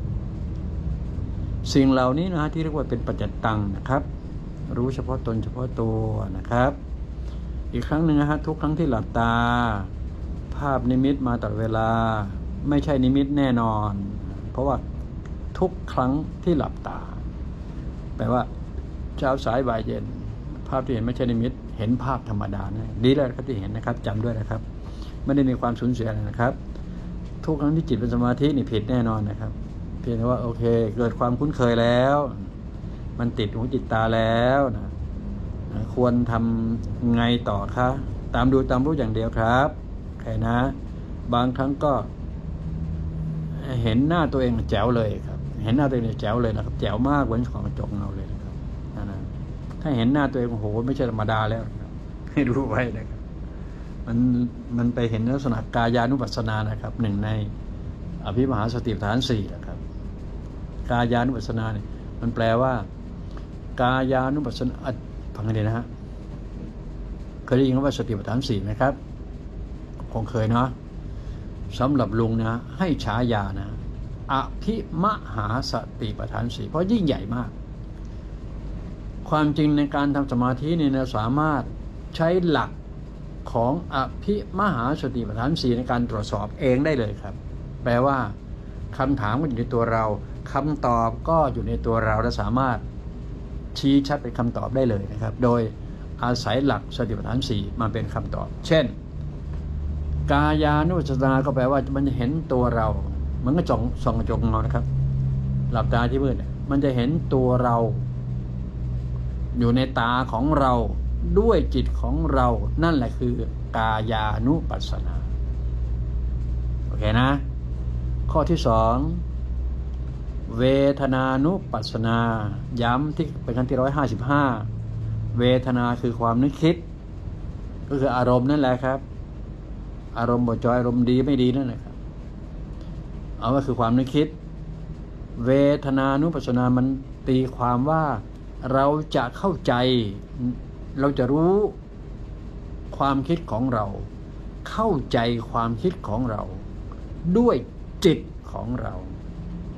สิ่งเหล่านี้นะที่เรียกว่าเป็นปัจจตังนะครับรู้เฉพาะตนเฉพาะตัวนะครับอีกครั้งหนึ่งนะฮะทุกครั้งที่หลับตาภาพนิมิตมาตลอดเวลาไม่ใช่นิมิตแน่นอนเพราะว่าทุกครั้งที่หลับตาแปลว่าเช้าสายบ่ายเย็นภาพที่เห็นไม่ใช่นิมิตเห็นภาพธรรมดานะดีแล้วครับที่เห็นนะครับจำด้วยนะครับไม่ได้มีความสูญเสียอะไรนะครับทุกครั้งที่จิตเป็นสมาธินี่ผิดแน่นอนนะครับเพียงแต่ว่าโอเคเกิดความคุ้นเคยแล้วมันติดหูจิตตาแล้วนะควรทำไงต่อคะตามดูตามรู้อย่างเดียวครับแค่นะบางครั้งก็เห็นหน้าตัวเองแจ๋วเลยครับเห็นหน้าตัวเองแจ๋วเลยนะครับแจ๋วมากเหมือนของกระจกเงาเลยนะครับนะถ้าเห็นหน้าตัวเองโอ้โหไม่ใช่ธรรมดาแล้วให้รู้ไว้นะครับมันมันไปเห็นลักษณะกายานุปัสสนานะครับหนึ่งในอภิมหาสติปัฏฐานสี่นะครับกายานุปัสสนาเนี่ยมันแปลว่ากายานุปัสสนาฟังกันดีนะฮะเคยได้ยินว่าสติปัฏฐานสี่ไหมครับคงเคยเนาะสำหรับลุงนะให้ฉายานะอภิมหาสติปัฏฐานสี่เพราะยิ่งใหญ่มากความจริงในการทำสมาธิเนี่ยเราสามารถใช้หลักของอภิมหาสติปัฏฐานสี่ในการตรวจสอบเองได้เลยครับแปลว่าคำถามก็อยู่ในตัวเราคำตอบก็อยู่ในตัวเราและสามารถชี้ชัดเป็นคำตอบได้เลยนะครับโดยอาศัยหลักสติปัฏฐานสี่มาเป็นคำตอบเช่นกายานุปัสสนาก็แปลว่ามันจะเห็นตัวเรามันก็จ้องส่องกระจกเงานะครับหลับตาที่มืดมันจะเห็นตัวเราอยู่ในตาของเราด้วยจิตของเรานั่นแหละคือกายานุปัสสนาโอเคนะข้อที่สองเวทนานุปัสสนาย้ำที่เป็นขั้นที่ร้อยห้าสิบห้าเวทนาคือความนึกคิดก็คืออารมณ์นั่นแหละครับอารมณ์บ่จอยอารมณ์ดีไม่ดีนั่นแหละครับเอาว่าคือความนึกคิดเวทนานุปัสสนามันตีความว่าเราจะเข้าใจเราจะรู้ความคิดของเราเข้าใจความคิดของเราด้วยจิตของเรา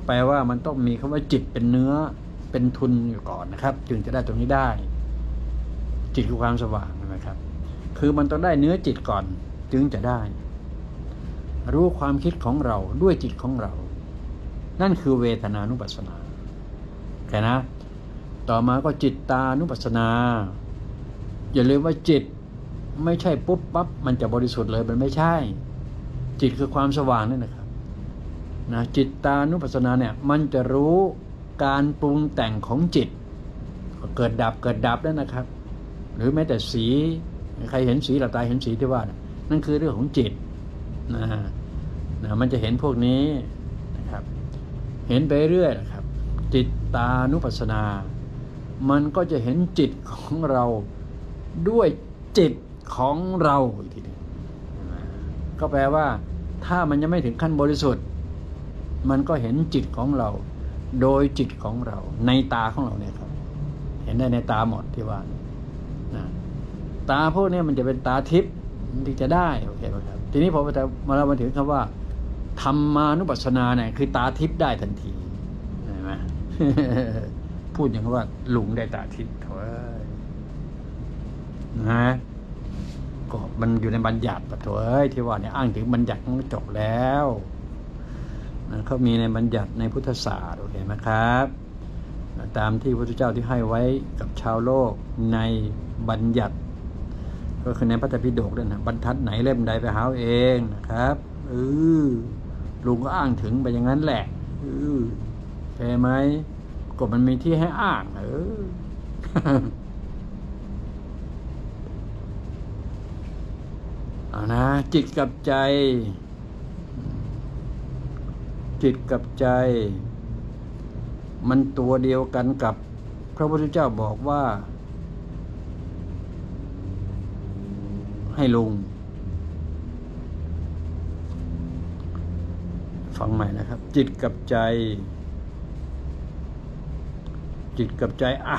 แปลว่ามันต้องมีคำว่าจิตเป็นเนื้อเป็นทุนอยู่ก่อนนะครับจึงจะได้ตรงนี้ได้จิตคือความสว่างนะครับคือมันต้องได้เนื้อจิตก่อนจึงจะได้รู้ความคิดของเราด้วยจิตของเรานั่นคือเวทนานุปัสสนาแค่นะต่อมาก็จิตตานุปัสสนาอย่าลืมว่าจิตไม่ใช่ปุ๊บปั๊บมันจะบริสุทธิ์เลยมันไม่ใช่จิตคือความสว่างนั่นนะครับนะจิตตานุปัสสนาเนี่ยมันจะรู้การปรุงแต่งของจิตเกิดดับเกิดดับแล้วนะครับหรือแม้แต่สีใครเห็นสีหลับตาเห็นสีที่ว่านั่นคือเรื่องของจิตนะนะมันจะเห็นพวกนี้นะครับเห็นไปเรื่อยนะครับจิตตานุปัสสนามันก็จะเห็นจิตของเราด้วยจิตของเราอีกทีนึงก็แปลว่าถ้ามันยังไม่ถึงขั้นบริสุทธิ์มันก็เห็นจิตของเราโดยจิตของเราในตาของเราเนี่ยครับเห็นได้ในตาหมดที่ว่านะตาพวกนี้มันจะเป็นตาทิพย์ที่จะได้โอเคไหมครับทีนี้พอมาเรามาถึงคำว่าธรรมานุปัสสนาเนี่ยคือตาทิพย์ได้ทันทีเห็นไหม พูดอย่างว่าหลุงได้ตาทิพย์เถอะนะก็มันอยู่ในบัญญัติปะเถอะที่ว่าเนี่ยอ้างถึงบัญญัติมันจบแล้วนะเขามีในบัญญัติในพุทธศาสตร์โอเคไหมครับตามที่พระพุทธเจ้าที่ให้ไว้กับชาวโลกในบัญญัติก็คือในพระไตรปิฎกด้วยนะบรรทัดไหนเล่มใดไปหาเองนะครับเออลุงก็อ้างถึงไปอย่างนั้นแหละเออใช่ไหมก็มันมีที่ให้อ้างเออ เอานะจิตกับใจจิตกับใจมันตัวเดียวกันกับพระพุทธเจ้าบอกว่าให้ลุงฟังใหม่นะครับจิตกับใจจิตกับใจอ่ะ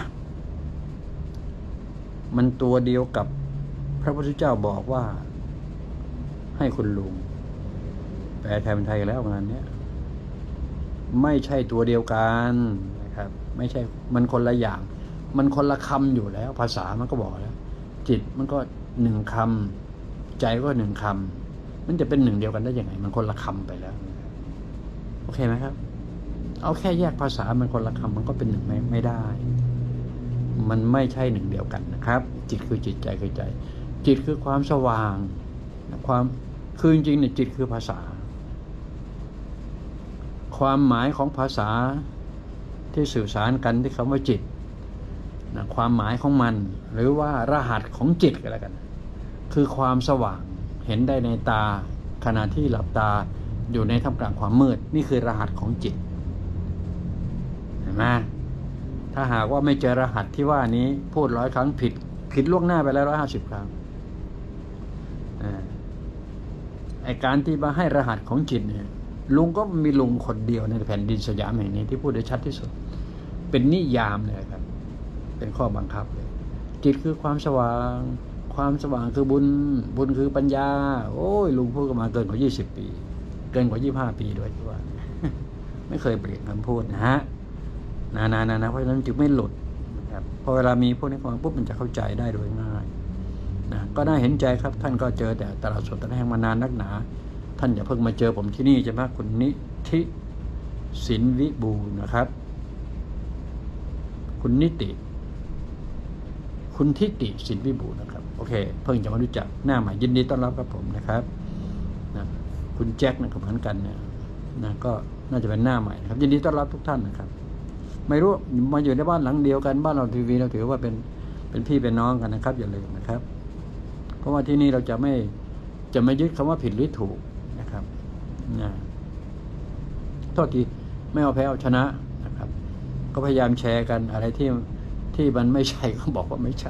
มันตัวเดียวกับพระพุทธเจ้าบอกว่าให้คุณลุงแปลไทยเป็นไทยแล้วงานเนี้ยไม่ใช่ตัวเดียวกันนะครับไม่ใช่มันคนละอย่างมันคนละคำอยู่แล้วภาษามันก็บอกแล้วจิตมันก็หนึ่งคำใจก็หนึ่งคำมันจะเป็นหนึ่งเดียวกันได้ยังไงมันคนละคำไปแล้วโอเคไหมครับเอาแค่แยกภาษามันคนละคำมันก็เป็นหนึ่งไม่ไม่ได้มันไม่ใช่หนึ่งเดียวกันนะครับจิตคือจิตใจคือใจจิตคือความสว่างความคือจริงๆเนี่ยจิตคือภาษาความหมายของภาษาที่สื่อสารกันที่คำว่าจิตนะความหมายของมันหรือว่ารหัสของจิตก็แล้วกันคือความสว่างเห็นได้ในตาขณะที่หลับตาอยู่ในท่ามกลางความมืดนี่คือรหัสของจิตเห็นไหมถ้าหากว่าไม่เจอรหัสที่ว่านี้พูดร้อยครั้งผิดผิดล่วงหน้าไปแล้วร้อยห้าสิบครั้งไอการที่มาให้รหัสของจิตเนี่ยลุงก็มีลุงคนเดียวในแผ่นดินสยามแห่งนี้ที่พูดได้ชัดที่สุดเป็นนิยามเลยครับเป็นข้อบังคับเลยจิตคือความสว่างความสว่างคือบุญบุญคือปัญญาโอ้ยลุงพูดกันมาเกินกว่ายี่สิบปีเกินกว่ายี่สิบห้าปีด้วยที่ว่า ไม่เคยเปลี่ยนคำพูดนะฮะนานานานะเพราะฉะนั้นจึงไม่หลุดนะครับพอเวลามีพวกนี้ฟังปุ๊บมันจะเข้าใจได้โดยง่ายนะก็น่าเห็นใจครับท่านก็เจอแต่ตลาดสดตลาดแห่งมานานนักหนาท่านอย่าเพิ่งมาเจอผมที่นี่ใช่ไหมคุณนิธิสินวิบูลนะครับคุณนิติคุณทิติสินวิบูลนะครับโอเคเพิ่งจะมารู้จักหน้าใหม่ยินดีต้อนรับครับผมนะครับนะคุณแจ็คนะครับเหมือนกันเนี่ยนะก็น่าจะเป็นหน้าใหม่นะครับยินดีต้อนรับทุกท่านนะครับไม่รู้มาอยู่ในบ้านหลังเดียวกันบ้านเราทีวีเราถือว่าเป็นเป็นพี่เป็นน้องกันนะครับอย่าลืมนะครับเพราะว่าที่นี่เราจะไม่จะไม่ยึดคำว่าผิดหรือถูกนะครับนะโทษทีไม่เอาแพ้เอาชนะนะครับก็พยายามแชร์กันอะไรที่ที่มันไม่ใช่ก็บอกว่าไม่ใช่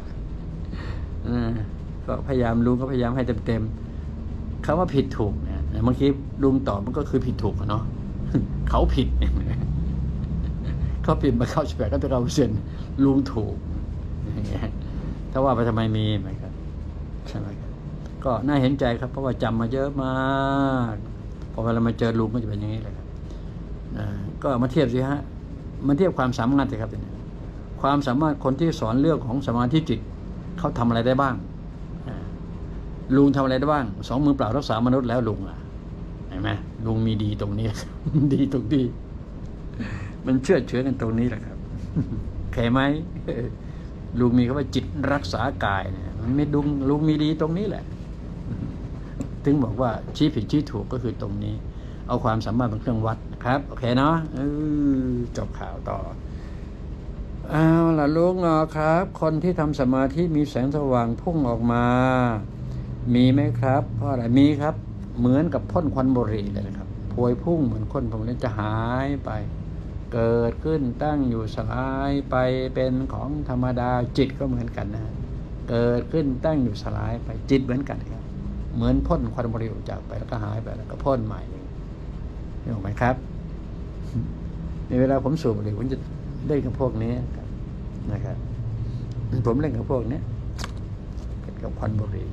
ก็พยายามลุงก็พยายามให้เต็มๆคำว่าผิดถูกเนี่ยบางทีลุงตอบมันก็คือผิดถูกเนาะเขาผิดเขาผิดมาเข้าสิบแปดก็จะเราเซ็นลุงถูกถ้าว่าไปทำไมมีไหมครับใช่ไหมครับก็น่าเห็นใจครับเพราะว่าจำมาเยอะมากพอเวลามาเจอลุงก็จะเป็นอย่างนี้เลยครับนะก็มาเทียบสิฮะมาเทียบความสามารถสิครับความสามารถคนที่สอนเรื่องของสมาธิจิตเขาทำอะไรได้บ้างลุงทำอะไรได้บ้างสองมือเปล่ารักษามนุษย์แล้วลุงอ่ะเห็นไหมลุงมีดีตรงนี้ ดีตรงนี้มันเชื่อเชื่อกันตรงนี้แหละครับเข้าไหมลุงมีคำว่าจิตรักษากายเนี่ยมันไม่ลุงลุงมีดีตรงนี้แหละถึงบอกว่าชี้ผิดชี้ถูกก็คือตรงนี้เอาความสามารถเป็นเครื่องวัดนะครับโอเคเนาะจบข่าวต่อเอาล่ะลุงอ๋อครับคนที่ทำสมาธิมีแสงสว่างพุ่งออกมามีไหมครับเพราะอะไรมีครับเหมือนกับพ่นควันบุหรี่เลยนะครับพวยพุ่งเหมือนคนพวกนี้จะหายไปเกิดขึ้นตั้งอยู่สลายไปเป็นของธรรมดาจิตก็เหมือนกันนะเกิดขึ้นตั้งอยู่สลายไปจิตเหมือนกันครับเหมือนพ่นควันบุหรี่ออกจากไปแล้วก็หายไปแล้วก็พ่นใหม่นี่ถูกไหมครับในเวลาผมสูบบุหรี่ผมจะเล่นกับพวกนี้นะครับผมเล่นกับพวกนี้เป็นกับควันบุหรี่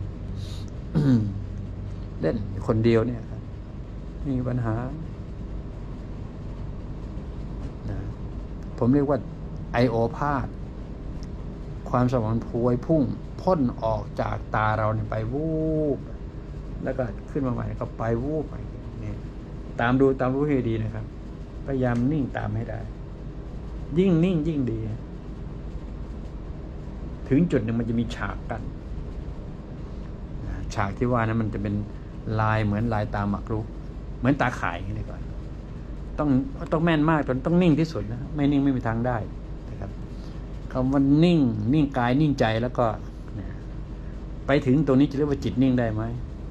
เล่นคนเดียวเนี่ยครับมีปัญหานะผมเรียกว่าไอโอพาธความสว่างพวยพุ่งพ่นออกจากตาเราเนี่ยไปวูบแล้วก็ขึ้นมาใหม่ก็ไปวูบไปนี่ตามดูตามรู้ให้ดีนะครับพยายามนิ่งตามให้ได้ยิ่งนิ่งยิ่งดีถึงจุดหนึ่งมันจะมีฉากกันฉากที่ว่านั้นมันจะเป็นลายเหมือนลายตาหมากรุกเหมือนตาข่ายอย่างนี้ก่อนต้องต้องแม่นมากจนต้องนิ่งที่สุดนะไม่นิ่งไม่มีทางได้นะครับคำว่านิ่งนิ่งกายนิ่งใจแล้วก็ไปถึงตรงนี้จะเรียกว่าจิตนิ่งได้ไหม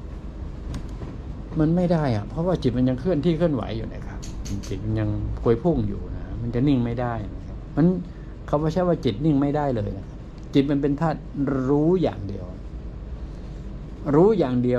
มันไม่ได้อะเพราะว่าจิตมันยังเคลื่อนที่เคลื่อนไหวอยู่นะครับจิตมันยังพวยพุ่งอยู่นะมันจะนิ่งไม่ได้นะครับมันเขาไม่ใช่ว่าจิตนิ่งไม่ได้เลยนะครับจิตมันเป็นธาตุรู้อย่างเดียวรู้อย่างเดียว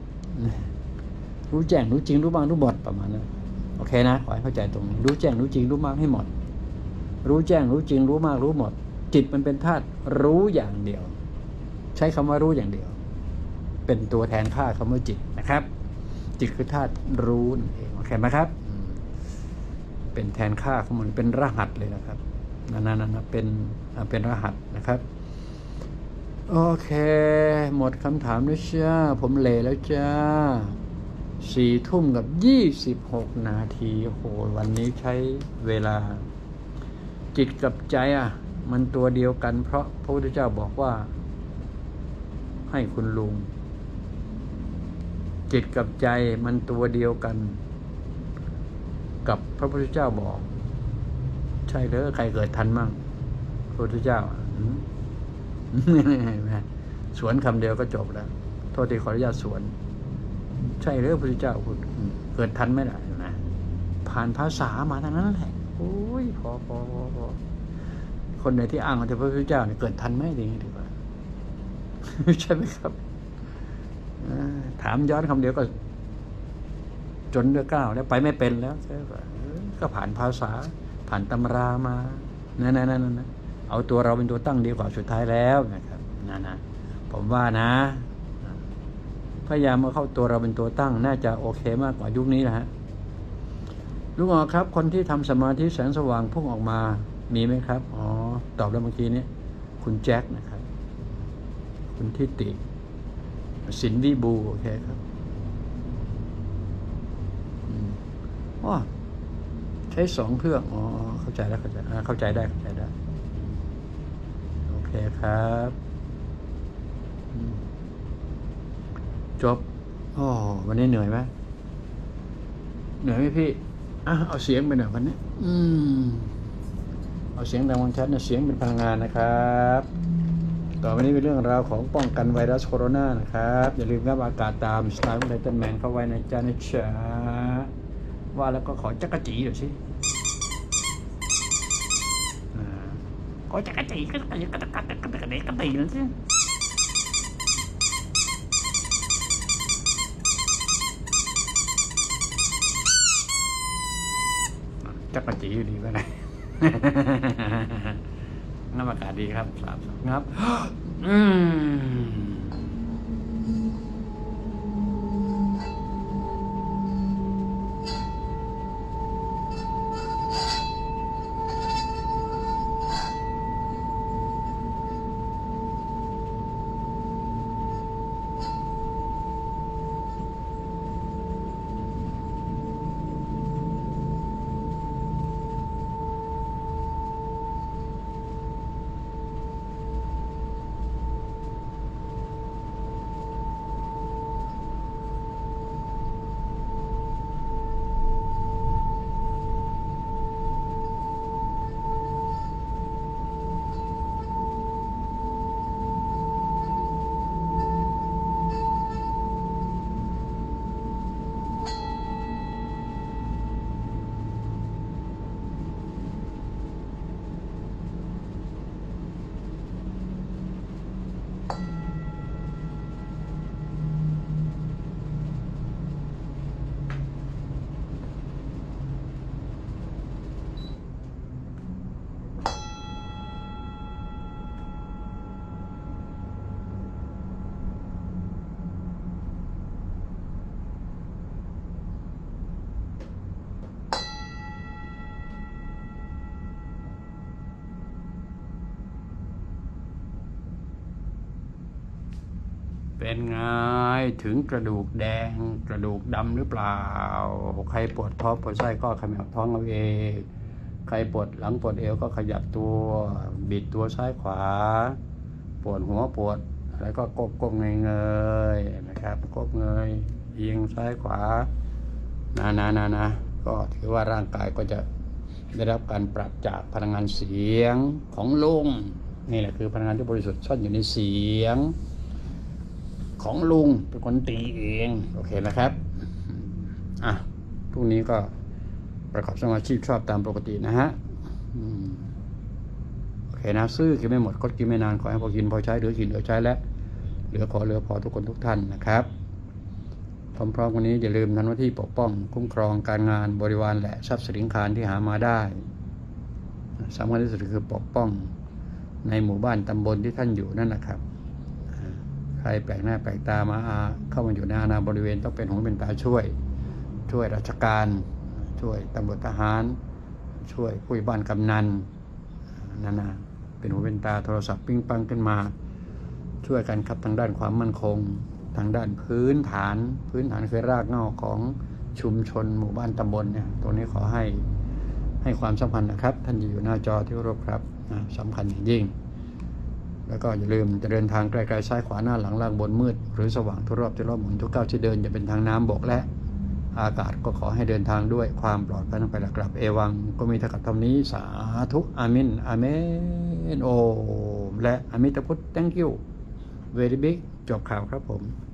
รู้แจ้งรู้จริงรู้บ้างรู้หมดประมาณนั้นโอเคนะขอให้เข้าใจตรงนี้รู้แจ้งรู้จริงรู้มากให้หมดรู้แจ้งรู้จริงรู้มากรู้หมดจิตมันเป็นธาตุรู้อย่างเดียวใช้คำว่ารู้อย่างเดียวเป็นตัวแทนค่าคำว่าจิตนะครับจิตคือธาตุรู้นั่นเองโอเคไหมครับเป็นแทนค่าของมันเป็นรหัสเลยนะครับนั่นนั่นเป็นเป็นรหัสนะครับโอเคหมดคำถามแล้วจ้าผมเละแล้วจ้าสี่ทุ่มกับยี่สิบหกนาทีโหวันนี้ใช้เวลาจิตกับใจอ่ะมันตัวเดียวกันเพราะพระพุทธเจ้าบอกว่าให้คุณลุงจิตกับใจมันตัวเดียวกันกับพระพุทธเจ้าบอกใช่หรือใครเกิดทันมั่งพระพุทธเจ้าสวนคำเดียวก็จบแล้วโทษที่ขออนุญาตสวนใช่หรือพระพุทธเจ้าคุณเกิดทันไม่ได้นะผ่านภาษามาทั้งนั้นแหละโอ้ยพอพอพอพอคนไหนที่อ้างว่าพระพุทธเจ้าเนี่ยเกิดทันไหมดีดีกว่าใช่ไหมครับถามย้อนคำเดียวก็จนเดือก้าวแล้วไปไม่เป็นแล้วใช่ป่ะก็ผ่านภาษาผ่านตำรามานั่นนั่นนั่นนะเอาตัวเราเป็นตัวตั้งดีกว่าสุดท้ายแล้วนะครับนั่นนะผมว่านะพยายามมาเข้าตัวเราเป็นตัวตั้งน่าจะโอเคมากกว่ายุคนี้นะฮะลุงอ๋อครับคนที่ทำสมาธิแสงสว่างพุ่งออกมามีไหมครับอ๋อตอบแล้วเมื่อกี้นี้คุณแจ็คนะครับคุณทิติสินวิบูโอเคครับอ๋อใช้สองเครื่องอ๋อเข้าใจแล้วเข้าใจเข้าใจได้เข้าใจได้โอเคครับจบอ๋อวันนี้เหนื่อยไหมเหนื่อยไหมพี่อ่ะเอาเสียงไปหน่อยวันนี้อืมเอาเสียงดังฟังชัดนะเสียงเป็นพลังงานนะครับต่อไปนี้เป็นเรื่องราวของป้องกันไวรัสโคโรนานะครับอย่าลืมครับอากาศตามสไตล์ของไททันแมนเข้าไว้ในจานเฉาว่าแล้วก็ขอจักรจีหน่อยสิขอจักรจีก็กระดิกกระดิกกระดิกกระดิกกระดิกกระดิกหน่อยสิจักรจีอยู่ดีไปไหนน้ำอากาศดีครับสามสองครับอืมเป็นไงถึงกระดูกแดงกระดูกดำหรือเปล่าใครปวดท้องปวดไส้ก็ขยับท้องเอาเองใครปวดหลังปวดเอวก็ขยับตัวบิดตัวซ้ายขวาปวดหัวปวดอะไรก็ก้มก้มเงยเงยนะครับก้มเงยเอียงซ้ายขวานานานานะก็ถือว่าร่างกายก็จะได้รับการปรับจากพลังงานเสียงของลุงนี่แหละคือพลังงานที่บริสุทธิ์ซ่อนอยู่ในเสียงของลุงเป็นคนตีเองโอเคนะครับอ่ะพรุ่งนี้ก็ประกอบสมาชีพชอบตามปกตินะฮะโอเคนะซื้อกินไม่หมดก็กินไม่นานขอให้พอกินพอใช้เหลือกินเหลือใช้และเหลือขอเหลือพอทุกคนทุกท่านนะครับพร้อมๆวันนี้อย่าลืมทำหน้าที่ปกป้องคุ้มครองการงานบริวารและทรัพย์สินคารที่หามาได้สำคัญที่สุดคือปกป้องในหมู่บ้านตำบลที่ท่านอยู่นั่นนะครับใครแปลกหน้าแปลกตามาเข้ามาอยู่ในอาณาบริเวณต้องเป็นหูเป็นตาช่วยช่วยราชการช่วยตำรวจทหารช่วยผู้ใหญ่บ้านกำนันนั่นนะเป็นหูเป็นตาโทรศัพท์ปิ้งปังขึ้นมาช่วยกันครับทางด้านความมั่นคงทางด้านพื้นฐานพื้นฐานคือรากเหง้าของชุมชนหมู่บ้านตำบลเนี่ยตรงนี้ขอให้ให้ความสำคัญนะครับท่านอยู่หน้าจอที่เคารพครับสำคัญอย่างยิ่งแล้วก็อย่าลืมจะเดินทางไกลๆซ้ายขวาหน้าหลังล่างบนมืดหรือสว่างทุกรอบทุกรอบหมุนทุกก้าวที่เดินจะเป็นทางน้ำบกและอากาศก็ขอให้เดินทางด้วยความปลอดภัยทั้งไปและกลับเอวังก็มีเท่ากับเท่านี้สาธุอามินอาเมนโอและอามิตพุทธ thank you very big จบข่าวครับผม